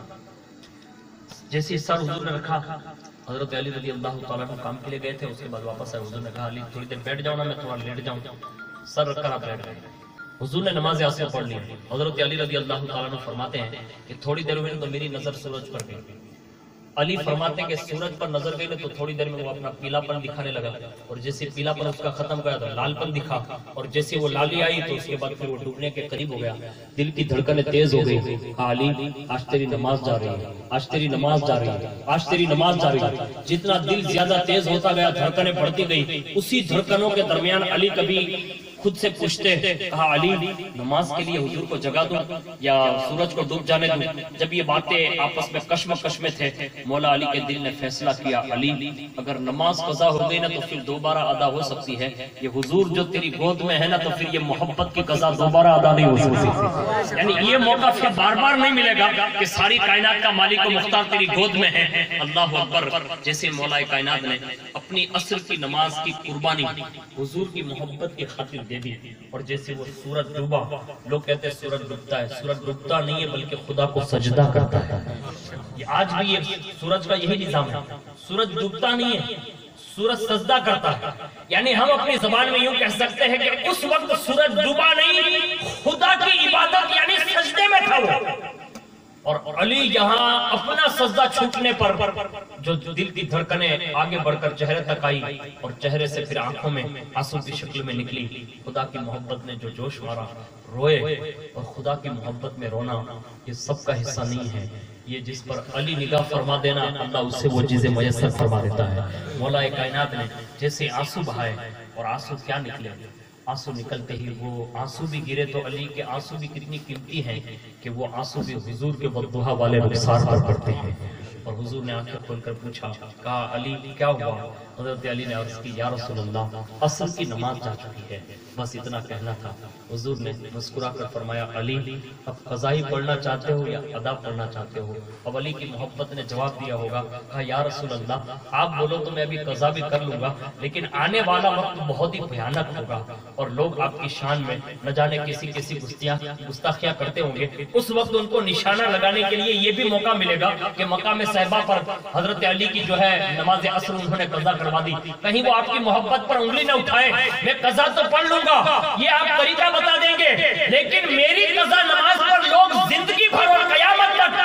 جیسے سر حضور نے رکھا، حضرت علی رضی اللہ تعالیٰ کو کام کے لیے گئے تھے، اس کے بعد واپس آئے، حضور نے کہا علی تھوڑی دیر بیٹھ جاؤ نا، میں تھوڑا لیٹ جاؤں، سر رکھ کر آپ بیٹھ گئے۔ حضور نے نماز عصر پڑھ لی، حضرت علی رضی اللہ تعالیٰ فرماتے ہیں کہ تھوڑی دیر میں تو میری نظر سورج پر گئی۔ علی فرماتے ہیں کہ سورج پر نظر گئی تو تھوڑی دیر میں وہ اپنا پیلا پن دکھانے لگا، اور جیسے پیلا پن اس کا ختم گیا تو لال پن دکھا، اور جیسے وہ لالی آئی تو اس کے بعد پھر وہ ڈوبنے کے قریب ہو گیا، دل کی دھڑکنیں تیز ہو گئی۔ علی آج تیری نماز جا رہی ہے، آج تیری نماز جا رہی ہے، آج تیری نماز جا رہی ہے۔ جتنا دل زیادہ تیز ہوتا گیا، دھڑکنیں بڑھتی گئی، اسی دھڑکنوں کے درمیان علی کبھی خود سے پوچھتے، کہا علی نماز کے لیے حضور کو جگا دوں یا سورج کو ڈوب جانے دوں؟ جب یہ باتیں آپس میں کشمکش میں تھے، مولا علی کے دل نے فیصلہ کیا، علی اگر نماز قضا ہو گئی نا تو پھر دوبارہ ادا ہو سکتی ہے، یہ حضور جو تیری گود میں ہے نا تو پھر یہ محبت کی قضا دوبارہ ادا نہیں ہو سکتی۔ یعنی یہ موقع پھر بار بار نہیں ملے گا کہ ساری کائنات کا مالک و مختار تیری گود میں ہے۔ اللہ اکبر، جیسے مولا کائنات نے اپنی عصر کی نماز کی قربانی حضور کی محبت کی خاطر دے دی، اور جیسے وہ سورج ڈوبا، لوگ کہتے ہیں سورج ڈوبتا ہے، سورج ڈوبتا نہیں ہے بلکہ خدا کو سجدہ کرتا ہے۔ آج بھی یہ سورج کا یہی نظام ہے، سورج ڈوبتا نہیں ہے، سورج سجدہ کرتا ہے۔ یعنی ہم اپنی زبان میں یوں کہہ سکتے ہیں کہ اس وقت سورج ڈوبا نہیں، خدا کی عبادت یعنی سجدے میں تھا وہ۔ اور علی یہاں اپنا سجدہ چھوٹنے پر جو دل کی دھڑکنیں آگے بڑھ کر چہرے تک آئی، اور چہرے سے پھر آنکھوں میں آنسو کی شکل میں نکلی، خدا کی محبت نے جو جوش مارا، روئے۔ اور خدا کی محبت میں رونا یہ سب کا حصہ نہیں ہے، یہ جس پر علی نگاہ فرما دینا، اللہ اس سے وہ چیزیں میسر فرما دیتا ہے۔ مولا کائنات نے جیسے آنسو بہائے، اور آنسو کیا نکلے، آنسو نکلتے ہی وہ آنسو بھی گرے تو علی کے آنسو بھی کتنی قیمتی ہیں کہ وہ آنسو بھی حضور کے بددعا والے رخسار پر پڑتے ہیں۔ اور حضور نے آنکھیں کھول کر پوچھا، کہا علی کیا ہوا؟ حضرت علی نے عرض کی، یا رسول اللہ عصر کی نماز جا چکی ہے، بس اتنا کہنا تھا۔ حضور نے مسکرا کر فرمایا، علی اب قضائی پڑھنا چاہتے ہو یا ادا پڑھنا چاہتے ہو؟ اب علی کی محبت نے جواب دیا ہوگا، کہا یا رسول اللہ آپ بولو تو میں ابھی قضا بھی کر لوں گا، لیکن آنے والا وقت بہت ہی بھیانک ہوگا، اور لوگ آپ کی شان میں نہ جانے کسی گستاخیاں کرتے ہوں گے، اس وقت ان کو نشانہ لگانے کے لیے یہ بھی موقع ملے گا کہ مقام صحبہ پر حضرت علی کی جو ہے نماز عصر انہوں نے قضا کروا دی، کہیں وہ آپ کی محبت پر انگلی نہ اٹھائے۔ میں قضا تو پڑھ لوں گا، یہ آپ طریقہ بتا دیں گے، لیکن میری قضا نماز پر لوگ زندگی بھر اور قیامت تک آپ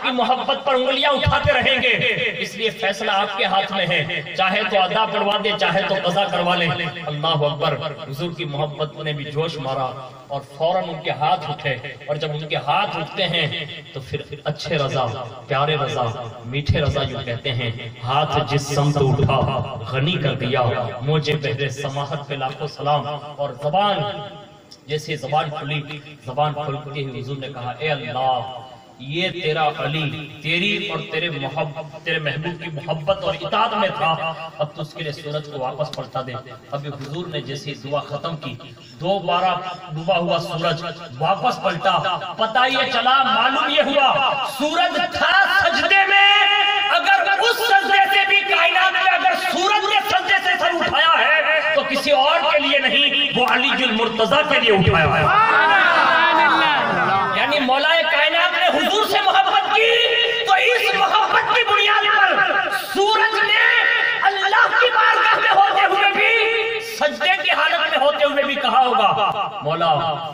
کی محبت پر انگلیاں اٹھاتے رہیں گے. اس لیے فیصلہ آپ کے ہاتھ میں ہے, چاہے تو ادا پڑھوا دے, چاہے تو قضا کروا لیں. اللہ اکبر. حضور کی محبت نے بھی جوش مارا اور فوراً ان کے ہاتھ اٹھے, اور جب ان کے ہاتھ اٹھتے ہیں تو پھر اچھے رضا, پیارے رضا, میٹھے رضا یوں کہتے ہیں, ہاتھ جس سمت اٹھا غنی کر دیا, موجے بہرے سماحت پہ لاکھوں سلام. اور زبان جیسے زبان کھلی, زبان کھلتے ہی حضور نے کہا, اے اللہ یہ تیرا علی تیری اور تیرے محبوب کی محبت اور اطاعت میں تھا, اب تو اس کے لیے سورج کو واپس پلٹا دے. ابھی حضور نے جیسی دعا ختم کی, دوبارہ ڈوبا ہوا سورج واپس پلٹا. پتہ یہ چلا, معلوم یہ ہوا, سورج تھا سجدے میں, اگر اس سجدے سے بھی کائنات میں اگر سورج نے سجدے سے سر اٹھایا ہے تو کسی اور کے لیے نہیں, وہ علی المرتضیٰ کے لیے اٹھایا ہے. یعنی مولا کائنات نے حضور سے محبت کی تو اس محبت کی بنیاد پر سورج نے اللہ کی بارگاہ میں ہوتے ہوئے بھی, سجدے کی حالت میں ہوتے ہوئے بھی کہا ہوگا, مولا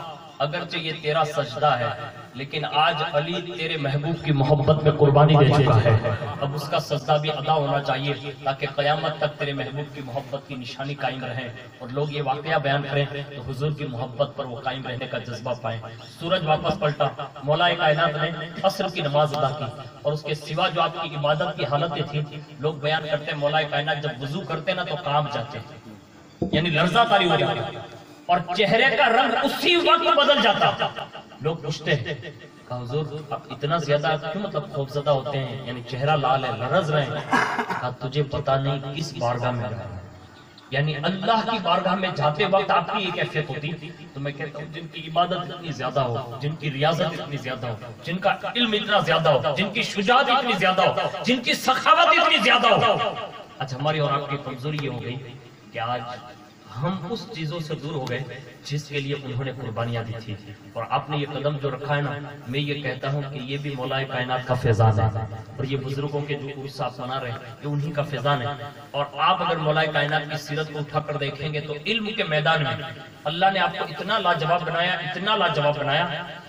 اگرچہ یہ تیرا سجدہ ہے لیکن آج علی تیرے محبوب کی محبت میں قربانی دے چکا ہے, اب اس کا سجدہ بھی ادا ہونا چاہیے تاکہ قیامت تک تیرے محبوب کی محبت کی نشانی قائم رہے, اور لوگ یہ واقعہ بیان کریں تو حضور کی محبت پر وہ قائم رہنے کا جذبہ پائیں. سورج واپس پلٹا, مولا کائنات نے عصر کی نماز ادا کی, اور اس کے سوا جو آپ کی عبادت کی حالتیں تھیں, لوگ بیان کرتے ہیں مولا کائنات جب وضو کرتے نا تو کانپ جاتے, یعنی لرزہ طاری ہو جاتا, اور چہرے کا رنگ اسی وقت بدل جاتا. لوگ پوچھتے ہیں کہ حضور آپ اتنا زیادہ کیوں مطلب خوفزدہ ہوتے ہیں, یعنی چہرہ لال ہے, لرز رہے ہیں. کہا تجھے پتا نہیں کس بارگاہ میں رہے, یعنی اللہ کی بارگاہ میں جاتے وقت آپ کی یہ کیفیت ہوتی. تو میں کہتا ہوں جن کی عبادت اتنی زیادہ ہو, جن کی ریاضت اتنی زیادہ ہو, جن کا علم اتنا زیادہ ہو, جن کی شجاعت اتنی زیادہ ہو, جن کی سخاوت اتنی زیادہ ہو, آج ہماری اور آپ کی کمزوری یہ ہو گئی کہ آج ہم اس چیزوں سے دور ہو گئے جس کے لیے انہوں نے قربانیاں دی تھی. اور آپ نے یہ قدم جو رکھا ہے نا, میں یہ کہتا ہوں کہ یہ بھی مولا کائنات کا فیضان ہے, اور یہ بزرگوں کے جو عرص آپ منا رہے ہیں یہ انہی کا فیضان ہے. اور آپ اگر مولا کائنات کی سیرت کو اٹھا کر دیکھیں گے تو علم کے میدان میں اللہ نے آپ کو اتنا لاجواب بنایا, اتنا لاجواب بنایا.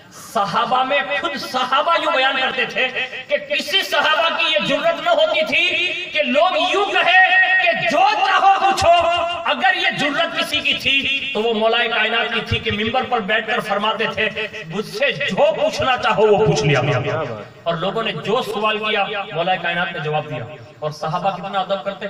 صحابہ میں خود صحابہ یوں بیان کرتے تھے کہ کسی صحابہ کی یہ جرت نہ ہوتی تھی کہ لوگ یوں کہے کہ جو چاہو پوچھو. اگر یہ جرت کسی کی تھی تو وہ مولا کائنات کی تھی کہ منبر پر بیٹھ کر فرماتے تھے مجھ سے جو پوچھنا چاہو وہ پوچھ لیا. اور لوگوں نے جو سوال کیا مولا کائنات نے جواب دیا. اور صحابہ کتنا ادب کرتے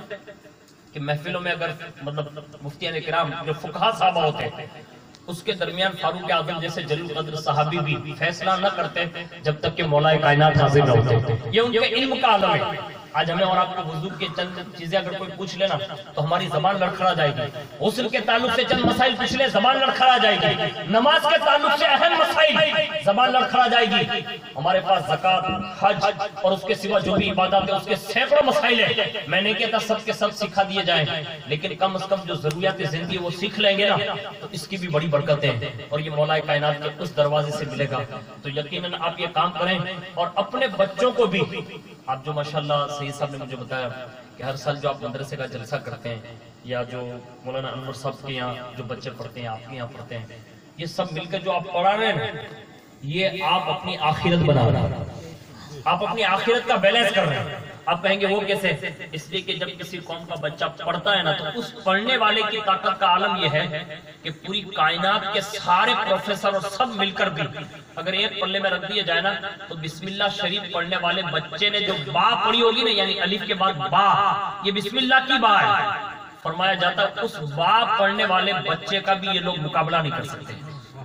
کہ محفلوں میں اگر مطلب مفتیان کرام جو فقہا صحابہ ہوتے ہیں اس کے درمیان فاروق اعظم جیسے جلیل قدر صحابی بھی فیصلہ نہ کرتے جب تک کہ مولا کائنات حاضر نہ ہوتے. یہ ان کے علم کا عالم ہے. آج ہمیں اور آپ کو وضو کے چند چیزیں اگر کوئی پوچھ لینا تو ہماری زبان لڑکھڑا جائے گی. غسل کے تعلق سے چند مسائل پوچھ لے زبان لڑکھڑا جائے گی. نماز کے تعلق سے اہم مسائل زبان لڑکھڑا جائے گی. ہمارے پاس زکات, حج اور اس کے سوا جو بھی عبادات ہے اس کے سینکڑوں مسائل ہیں. میں نہیں کہتا سب کے سب سکھا دیے جائیں, لیکن کم از کم جو ضروریات زندگی وہ سیکھ لیں گے نا تو اس کی بھی بڑی برکتیں ہیں, اور یہ مولا کائنات کے اس دروازے سے ملے گا. تو یقیناً آپ یہ کام کریں اور اپنے بچوں کو بھی. آپ جو ماشاءاللہ سید صاحب نے مجھے بتایا کہ ہر سال جو آپ مدرسے کا جلسہ کرتے ہیں یا جو مولانا انور صاحب کے یہاں جو بچے پڑھتے ہیں آپ کے یہاں پڑھتے ہیں, یہ سب مل کر جو آپ پڑھا رہے ہیں یہ آپ اپنی آخرت بنا رہے ہیں, آپ اپنی آخرت کا بیلنس کر رہے ہیں. آپ کہیں گے وہ کیسے؟ اس لیے کہ جب کسی قوم کا بچہ پڑھتا ہے نا تو اس پڑھنے والے کی طاقت کا عالم یہ ہے کہ پوری کائنات کے سارے پروفیسر اور سب مل کر بھی اگر ایک پلے میں رکھ دیا جائے نا تو بسم اللہ شریف پڑھنے والے بچے نے جو با پڑھی ہوگی نا, یعنی الف کے بعد با, یہ بسم اللہ کی با ہے. فرمایا جاتا ہے اس با پڑھنے والے بچے کا بھی یہ لوگ مقابلہ نہیں کر سکتے.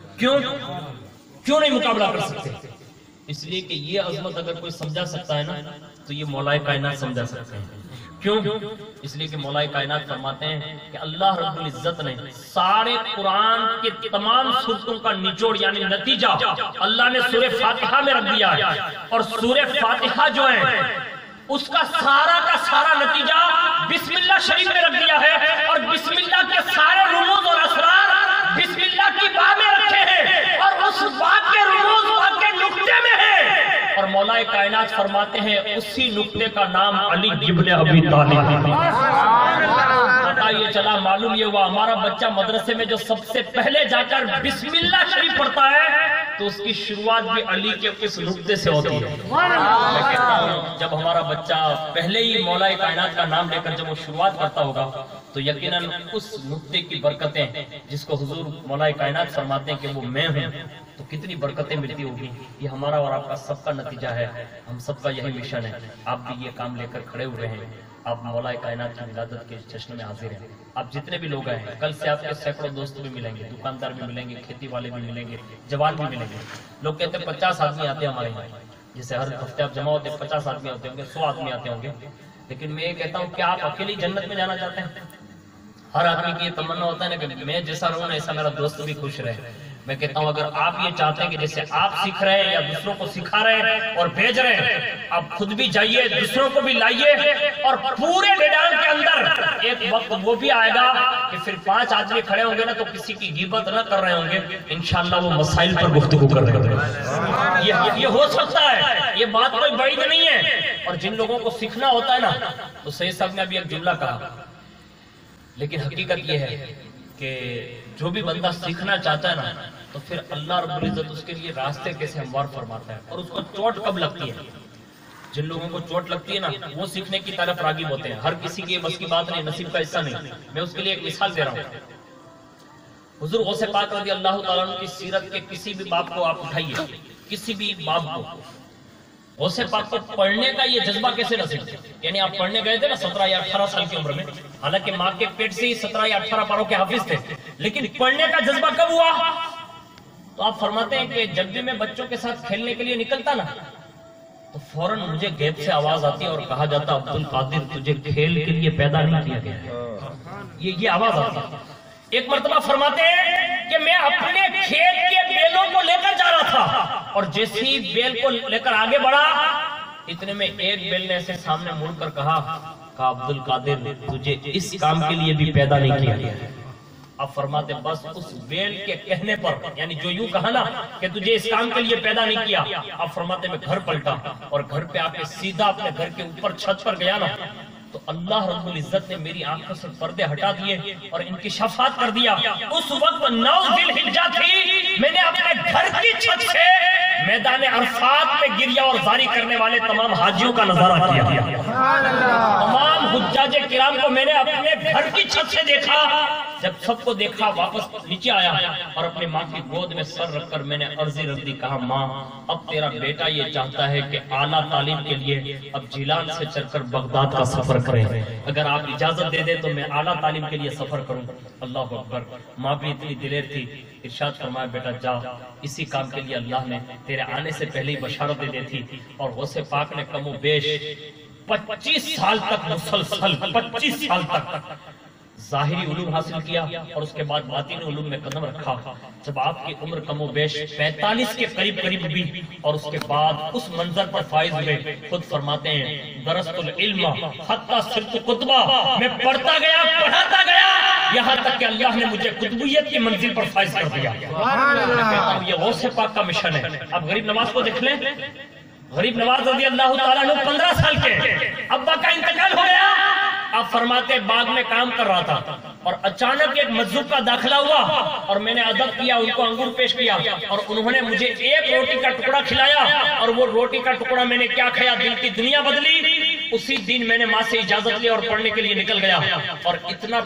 کیوں نہیں مقابلہ کر سکتے؟ اس لیے کہ یہ عظمت اگر کوئی سمجھا سکتا ہے نا تو یہ مولا کائنات سمجھا سکتے ہیں. کیوں؟ اس لیے کہ مولا کائنات فرماتے ہیں کہ اللہ رب العزت نے سارے قرآن کے تمام سورتوں کا نچوڑ یعنی نتیجہ اللہ نے سورہ فاتحہ میں رکھ دیا ہے. اور سورہ فاتحہ جو ہے اس کا سارا نتیجہ بسم اللہ شریف میں رکھ دیا ہے, اور بسم اللہ کے سارے رموز اور اسرار بسم اللہ کی با میں رکھے ہیں, اور اس با کے رموز با کے نقطے میں ہیں. اور مولا کائنات فرماتے ہیں اسی نقطے کا نام علی ابن ابی طالب ہے. پتہ یہ چلا, معلوم یہ ہوا ہمارا بچہ مدرسے میں جو سب سے پہلے جا کر بسم اللہ شریف پڑھتا ہے تو اس کی شروعات بھی علی کے اس نقطے سے ہوتی ہے۔ میں کہتا ہوں جب ہمارا بچہ پہلے ہی مولا کائنات کا نام لے کر جب وہ شروعات کرتا ہوگا تو یقیناً اس نقطے کی برکتیں جس کو حضور مولا کائنات فرماتے ہیں کہ وہ میں ہوں، تو کتنی برکتیں ملتی ہوگی۔ یہ ہمارا اور آپ کا سب کا نتیجہ ہے، ہم سب کا یہی مشن ہے۔ آپ بھی یہ کام لے کر کھڑے ہوئے ہیں، آپ مولا کائنات کی ولادت کے جشن میں حاضر ہیں۔ آپ جتنے بھی لوگ ہیں، کل سے آپ کے سینکڑوں دوست بھی ملیں گے، دکاندار بھی ملیں گے، کھیتی والے بھی ملیں گے، جوان بھی ملیں گے۔ لوگ کہتے ہیں 50 آدمی آتے ہیں ہمارے یہاں، جیسے ہر ہفتے آپ جمع ہوتے ہیں 50 آدمی ہوتے ہوں گے، 100 آدمی آتے ہوں گے، لیکن میں یہ کہتا ہوں کہ آپ اکیلی جنت میں جانا چاہتے ہیں؟ ہر آدمی کی یہ تمنا ہوتا ہے نا کہ میں جیسا رہوں ایسا میرا دوست بھی خوش رہے۔ میں کہتا ہوں اگر آپ یہ چاہتے ہیں کہ جیسے آپ سیکھ رہے ہیں یا دوسروں کو سکھا رہے ہیں اور بھیج رہے ہیں، آپ خود بھی جائیے، دوسروں کو بھی لائیے، اور پورے میدان کے اندر ایک وقت وہ بھی آئے گا کہ پھر 5 آدمی کھڑے ہوں گے نا تو کسی کی غیبت نہ کر رہے ہوں گے، انشاءاللہ وہ مسائل پر گفتگو کر رہے ہوں گے۔ یہ ہو سکتا ہے، یہ بات کوئی بعید نہیں ہے۔ اور جن لوگوں کو سیکھنا ہوتا ہے نا، تو سید صاحب نے ابھی ایک جملہ کہا، لیکن حقیقت یہ ہے کہ جو بھی بندہ سیکھنا چاہتا ہے نا تو پھر اللہ رب العزت اس کے لیے راستے کیسے ہموار فرماتا ہے، اور اس کو چوٹ کب لگتی ہے۔ جن لوگوں کو چوٹ لگتی ہے نا وہ سیکھنے کی طرف راغب ہوتے ہیں، ہر کسی کی بس کی بات نہیں، نصیب کا حصہ نہیں۔ میں اس کے لیے ایک مثال دے رہا ہوں۔ حضور غوث پاک رضی اللہ تعالیٰ عنہ کی سیرت کے کسی بھی باب کو آپ اٹھائیے، کسی بھی باب کو، غوث پاک کو پڑھنے کا یہ جذبہ کیسے نصیب تھا؟ یعنی آپ پڑھنے گئے تھے نا 17 یا 18 سال کی عمر میں، حالانکہ ماں کے پیٹ سے ہی 17 یا 18 پاروں کے حافظ تھے، لیکن پڑھنے کا جذبہ کب ہوا؟ تو آپ فرماتے ہیں کہ جب بھی میں بچوں کے ساتھ کھیلنے کے لیے نکلتا نا تو فوراً مجھے غیب سے آواز آتی اور کہا جاتا عبد القادر تجھے کھیل کے لیے پیدا نہیں کیا گیا، یہ آواز آتی۔ ایک مرتبہ فرماتے ہیں کہ میں اپنے کھیت کے بیلوں کو لے کر جا رہا تھا، اور جیسے ہی بیل کو لے کر آگے بڑھا اتنے میں ایک بیل نے ایسے سامنے مڑ کر کہا عبد القادر تجھے اس کام کے لیے بھی پیدا نہیں کیا گیا۔ آپ فرماتے بس اس بیل کے کہنے پر، یعنی جو یوں کہا نا کہ تجھے اس کام کے لیے پیدا نہیں کیا، آپ فرماتے میں گھر پلٹا اور گھر پہ آ کے سیدھا اپنے گھر کے اوپر چھت پر گیا نا تو اللہ رب العزت نے میری آنکھوں سے پردے ہٹا دیے اور انکشافات کر دیا۔ اس وقت 9 ذی الحجہ تھی، میں نے اپنے گھر کی چھت سے میدان عرفات میں گریہ اور زاری کرنے والے تمام حاجیوں کا نظارہ کیا، تمام حجاج کرام کو میں نے اپنے گھر کی چھت سے دیکھا۔ جب سب کو دیکھا واپس نیچے آیا اور اپنے ماں کی گود میں سر رکھ کر میں نے عرضی رکھ دی، کہا ماں اب تیرا بیٹا یہ چاہتا ہے کہ اعلیٰ تعلیم کے لیے اب جیلان سے چل کر بغداد کا سفر کریں، اگر آپ اجازت دے دیں تو میں اعلیٰ تعلیم کے لیے سفر کروں۔ اللہ اکبر، ماں بھی اتنی دلیر تھی، ارشاد فرمایا بیٹا جا، اسی کام کے لیے اللہ نے تیرے آنے سے پہلے ہی بشارت دے دی تھی۔ اور غوث پاک نے کم و بیش 25 سال تک مسلسل 25 سال تک ظاہری علوم حاصل کیا اور اس کے بعد باطنی علوم میں قدم رکھا۔ جب آپ کی عمر کم و بیش 45 کے قریب بھی اور اس کے بعد اس منظر پر فائز ہوئے، خود فرماتے ہیں درست العلم حتی صرت قطبہ، میں پڑھتا گیا پڑھاتا گیا یہاں تک کہ اللہ نے مجھے قطبیت کی منزل پر فائز کر دیا۔ میں کہتا ہوں یہ غوث پاک کا مشن ہے۔ اب غریب نواز کو دیکھ لیں، غریب نواز رضی اللہ تعالیٰ عنہ 15 سال کے، ابا کا انتقال ہو گیا۔ آپ فرماتے باغ میں کام کر رہا تھا اور اچانک ایک مجذوب کا داخلہ ہوا اور میں نے ادب کیا، ان کو انگور پیش کیا اور انہوں نے مجھے ایک روٹی کا ٹکڑا کھلایا، اور وہ روٹی کا ٹکڑا میں نے کیا کھایا، دل کی دنیا بدلی۔ اسی دن میں نے ماں سے اجازت لی اور پڑھنے کے لیے نکل گیا، اور اتنا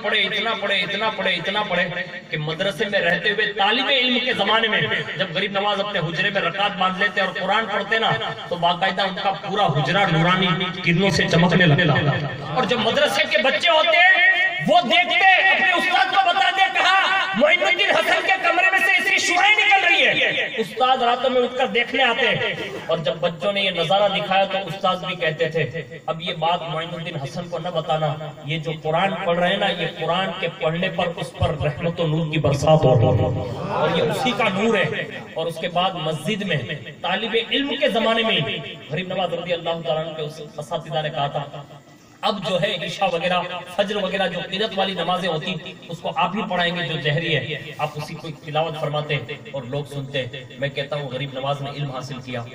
پڑھے کہ مدرسے میں رہتے ہوئے طالب علم کے زمانے میں جب غریب نواز اپنے حجرے میں رکعت باندھ لیتے اور قرآن پڑھتے نا تو باقاعدہ ان کا پورا حجرہ نورانی کرنوں سے چمکنے لگتا، اور جو مدرسے کے بچے ہوتے وہ دیکھتے اپنے استاد کو بتاتے، کہا معین الدین حسن کے کمرے میں سے ایسی شعائیں نکل رہی ہے۔ استاد راتوں میں اٹھ کر دیکھنے آتے، اور جب بچوں نے یہ نظارہ دکھایا تو استاد بھی کہتے تھے اب یہ بات معین الدین حسن کو نہ بتانا، یہ جو قرآن پڑھ رہے ہیں نا یہ قرآن کے پڑھنے پر اس پر رحمت و نور کی برسات ہو رہی ہے اور یہ اسی کا نور ہے۔ اور اس کے بعد مسجد میں طالب علم کے زمانے میں غریب نواز رضی اللہ تعالیٰ عنہ کے اساتذہ نے کہا تھا اب جو ہے عشاء وغیرہ فجر وغیرہ جو قرات والی نمازیں ہوتی اس کو آپ ہی پڑھائیں گے جو جہری ہے، آپ اسی کو تلاوت فرماتے اور لوگ سنتے۔ میں کہتا ہوں غریب نواز نے علم حاصل کیا،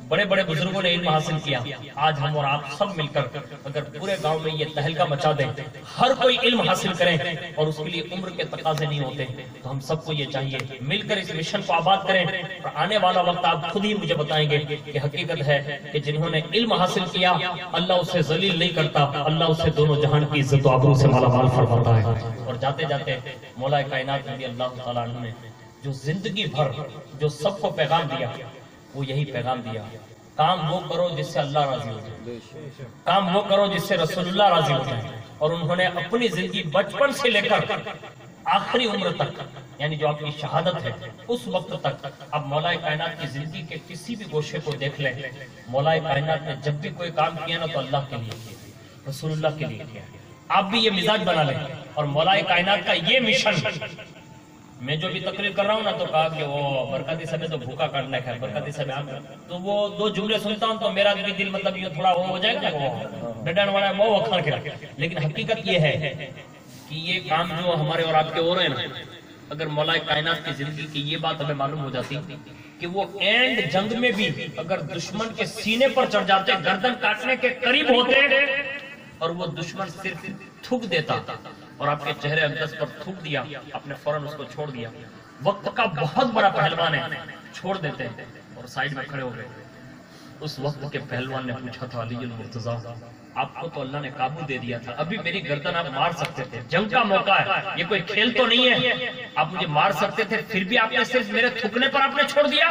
بڑے بڑے بزرگوں نے علم حاصل کیا. آج ہم اور آپ سب مل کر اگر پورے گاؤں میں یہ تہلکہ مچا دیں, ہر کوئی علم حاصل کریں, اور اس کے لیے عمر کے تقاضے نہیں ہوتے, تو ہم سب کو یہ چاہیے مل کر اس مشن کو آباد کریں. اور آنے والا وقت آپ خود ہی مجھے بتائیں گے کہ حقیقت ہے کہ جنہوں نے علم حاصل کیا اللہ اسے ذلیل نہیں کرتا, اللہ اسے دونوں جہان کی عزت و آبرو سے مالا مال فرماتا ہے. اور جاتے جاتے مولا کائنات رضی اللہ تعالیٰ عنہ نے جو زندگی بھر جو سب کو پیغام دیا وہ یہی پیغام دیا, کام وہ کرو جس سے اللہ راضی ہو جائے, کام وہ کرو جس سے رسول اللہ راضی ہو جائے. اور انہوں نے اپنی زندگی بچپن سے لے کر آخری عمر تک, یعنی جو آپ کی شہادت ہے اس وقت تک, اب مولا کائنات کی زندگی کے کسی بھی گوشے کو دیکھ لیں, مولا کائنات نے جب بھی کوئی کام کیا نا تو اللہ کے لیے کیا, رسول اللہ کے لیے کیا. آپ بھی یہ مزاج بنا لیں. اور مولا کائنات کا یہ مشن, میں جو بھی تقریر کر رہا ہوں نا تو کہا کہ وہ برکاتی صاحب تو بھوکا کاٹنا ہے, برکاتی صاحب تو وہ دو جملے سنتا ہوں تو میرا بھی دل مطلب یہ تھوڑا ہو جائے گا, وہ ڈڈن والا ہے وہ کھان کے. لیکن حقیقت یہ ہے کہ یہ کام جو ہمارے اور آپ کے ہو رہے ہیں نا, اگر مولا کائنات کی زندگی کی یہ بات ہمیں معلوم ہو جاتی کہ وہ اینڈ جنگ میں بھی اگر دشمن کے سینے پر چڑھ جاتے, گردن کاٹنے کے قریب ہوتے, اور وہ دشمن صرف تھوک دیتا اور آپ کے چہرے اقدس پر تھوک دیا, آپ نے فوراً اس کو چھوڑ دیا. وقت کا بہت بڑا پہلوان ہے, چھوڑ دیتے اور سائیڈ میں کھڑے ہو گئے. اس وقت کے پہلوان نے پوچھا تھا علی المرتضیٰ, آپ کو تو اللہ نے قابو دے دیا تھا, ابھی میری گردن آپ مار سکتے تھے, جنگ کا موقع ہے, یہ کوئی کھیل تو نہیں ہے, آپ مجھے مار سکتے تھے, پھر بھی آپ نے صرف میرے تھکنے پر آپ نے چھوڑ دیا.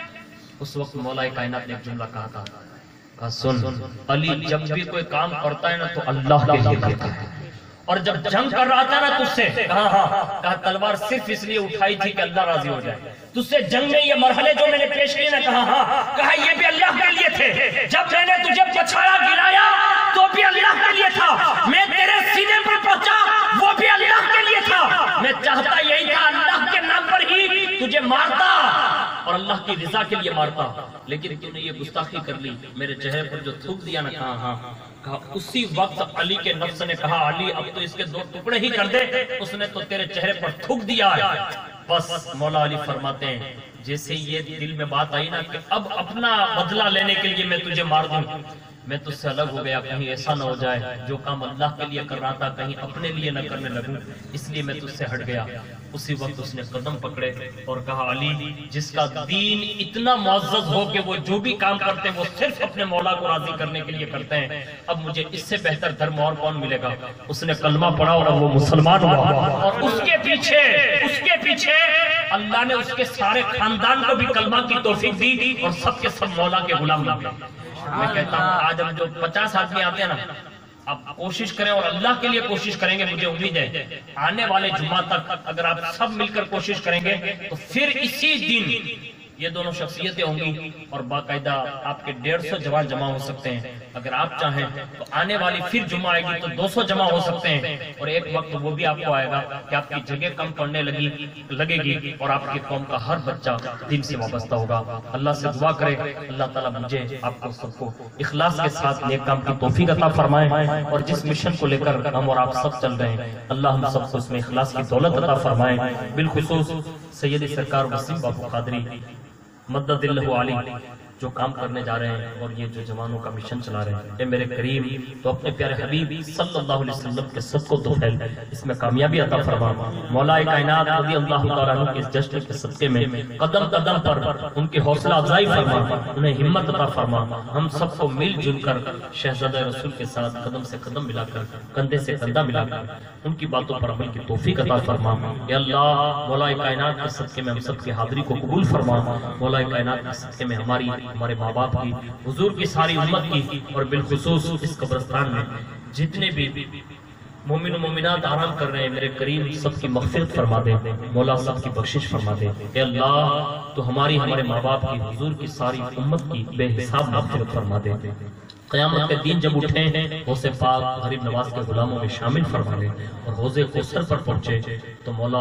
اس وقت مولا کائنات نے ایک جملہ کہا تھا, کہا سن علی, جب بھی کوئی کام کرتا ہے نا تو اللہ کے لیے کرتا ہے, اور جب جنگ کر رہا تھا نا تجھ سے, کہا تلوار صرف اس لیے اٹھائی تھی کہ اللہ راضی ہو جائے. تجھ سے جنگ میں یہ مرحلے جو میں نے پیش کیے نا, کہا یہ بھی اللہ کے لیے تھے, جب میں نے تجھے بچھایا گرایا تو بھی اللہ کے لیے تھا, میں تیرے سینے پر پہنچا وہ بھی اللہ کے لیے تھا, میں چاہتا یہی تھا اللہ کے نام پر ہی تجھے مارتا اور اللہ کی رضا کے لیے مارتا, لیکن تم نے یہ گستاخی کر لی, میرے چہرے پر جو تھوک دیا نا, کہا اسی وقت علی کے نفس نے کہا علی اب تو اس کے 2 ٹکڑے ہی کر دے, اس نے تو تیرے چہرے پر تھوک دیا ہے. بس مولا علی فرماتے ہیں جیسے یہ دل میں بات آئی نا کہ اب اپنا بدلہ لینے کے لیے میں تجھے مار دوں, میں تجھ سے الگ ہو گیا, کہیں ایسا نہ ہو جائے جو کام اللہ کے لیے کر رہا تھا کہیں اپنے لیے نہ کرنے لگوں, اس لیے میں تجھ سے ہٹ گیا. اسی وقت اس نے قدم پکڑے اور کہا علی, جس کا دین اتنا معزز ہو کہ وہ جو بھی کام کرتے ہیں وہ صرف اپنے مولا کو راضی کرنے کے لیے کرتے ہیں, اب مجھے اس سے بہتر دھرم اور کون ملے گا. اس نے کلمہ پڑھا اور وہ مسلمان ہوا, اور اس کے پیچھے اللہ نے اس کے سارے خاندان کو بھی کلمہ کی توفیق دی, اور سب کے سب مولا کے غلام بن گئے. میں کہتا ہوں آج ہم جو 50 آدمی آتے ہیں نا, آپ کوشش کریں اور اللہ کے لیے کوشش کریں گے, مجھے امید ہے آنے والے جمعہ تک اگر آپ سب مل کر کوشش کریں گے تو پھر اسی دن یہ دونوں شخصیتیں ہوں گی, اور باقاعدہ آپ کے 150 جوان جمع ہو سکتے ہیں. اگر آپ چاہیں تو آنے والی پھر جمعہ آئے گی تو 200 جمع ہو سکتے ہیں, اور ایک وقت وہ بھی آپ کو آئے گا کہ آپ کی جگہ کم پڑنے لگے گی, اور آپ کی قوم کا ہر بچہ دین سے وابستہ ہوگا. اللہ سے دعا کرے اللہ تعالیٰ مجھے آپ کو سب کو اخلاص کے ساتھ نیک کام کی توفیق عطا فرمائے, اور جس مشن کو لے کر ہم اور آپ سب چل رہے ہیں اللہ ہم سب کو اس میں اخلاص کی دولت عطا فرمائے. بالخصوص سید سرکار وسیم بابو قادری مدد اللہ علی جو کام کرنے جا رہے ہیں اور یہ جو جوانوں کا مشن چلا رہے ہیں, اے میرے کریم تو اپنے پیارے حبیب صلی اللہ علیہ وسلم کے صدقہ تو پھیل اس میں کامیابی عطا فرما. مولا کائنات رضی اللہ تعالیٰ عنہ کے اس جشن کے صدقے میں قدم قدم پر ان کی حوصلہ افزائی فرما, انہیں ہمت عطا فرما. ہم سب کو مل جل کر شہزادہ رسول کے ساتھ قدم سے قدم ملا کر کندھے سے کندھا ملا کر ان کی باتوں پر عمل کی توفیق عطا فرما. اے اللہ مولا کائنات کے صدقے میں ہم سب کی حاضری کو قبول فرما. مولا کائنات کے صدقے میں ہمارے ماں باپ کی, حضور کی ساری امت کی, اور بالخصوص اس قبرستان میں جتنے بھی مومن و مومنات آرام کر رہے ہیں میرے کریم سب کی مغفرت فرما دے, مولا سب کی بخشش فرما دے. اے اللہ تو ہمارے ماں باپ کی, حضور کی ساری امت کی بے حساب مغفرت فرما دے. قیامت کے دن جب اٹھے غوث پاک غریب نواز کے غلاموں میں شامل فرما لے, اور حوض کوثر پر پہنچے تو مولا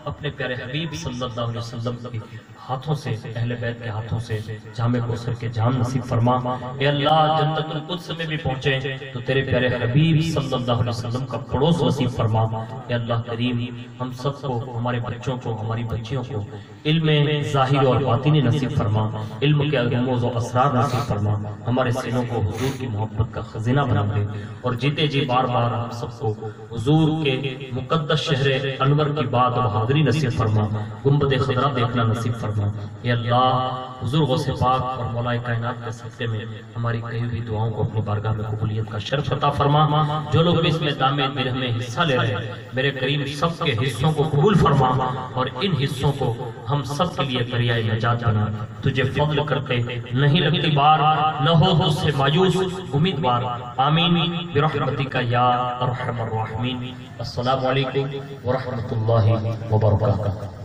اپنے پیارے حبیب صلی اللہ علیہ وسلم کے ہاتھوں سے، اہل بیت کے ہاتھوں سے جام کوثر کے جام نصیب فرما۔ اے اللہ جنت القدس میں بھی پہنچے تو تیرے پیارے حبیب صلی اللہ علیہ وسلم کا پڑوس نصیب فرما۔ اے اللہ کریم ہم سب کو، ہمارے بچوں کو، ہماری بچیوں کو علم ظاہر اور باطنی نصیب فرما، علم کے رموز و اسرار نصیب فرما، ہمارے سینوں کو حضور کی محبت کا خزینہ بنا دے، اور جیتے جی بار بار ہم سب کو حضور کے مقدس شہر انور کی بات و حاضری نصیب فرما، گنبد خضرا دیکھنا نصیب فرما۔ اے اللہ حضور غوث پاک اور مولا کائنات کے صدقے میں ہماری کہی ہوئی دعاؤں کو اپنی بارگاہ میں قبولیت کا شرف عطا فرما۔ جو لوگ بھی اس میں دامِ برہ میں حصہ لے رہے ہیں میرے کریم سب کے حصوں کو قبول فرما، اور ان حصوں کو ہم سب کے لیے ذریعہ نجات بنا۔ تجھے فضل کرتے نہیں لگتی بار، نہ ہو تجھ سے مایوس امیدوار، آمین برحمتک یا ارحم الراحمین۔ السلام علیکم ورحمۃ اللہ وبرکاتہ۔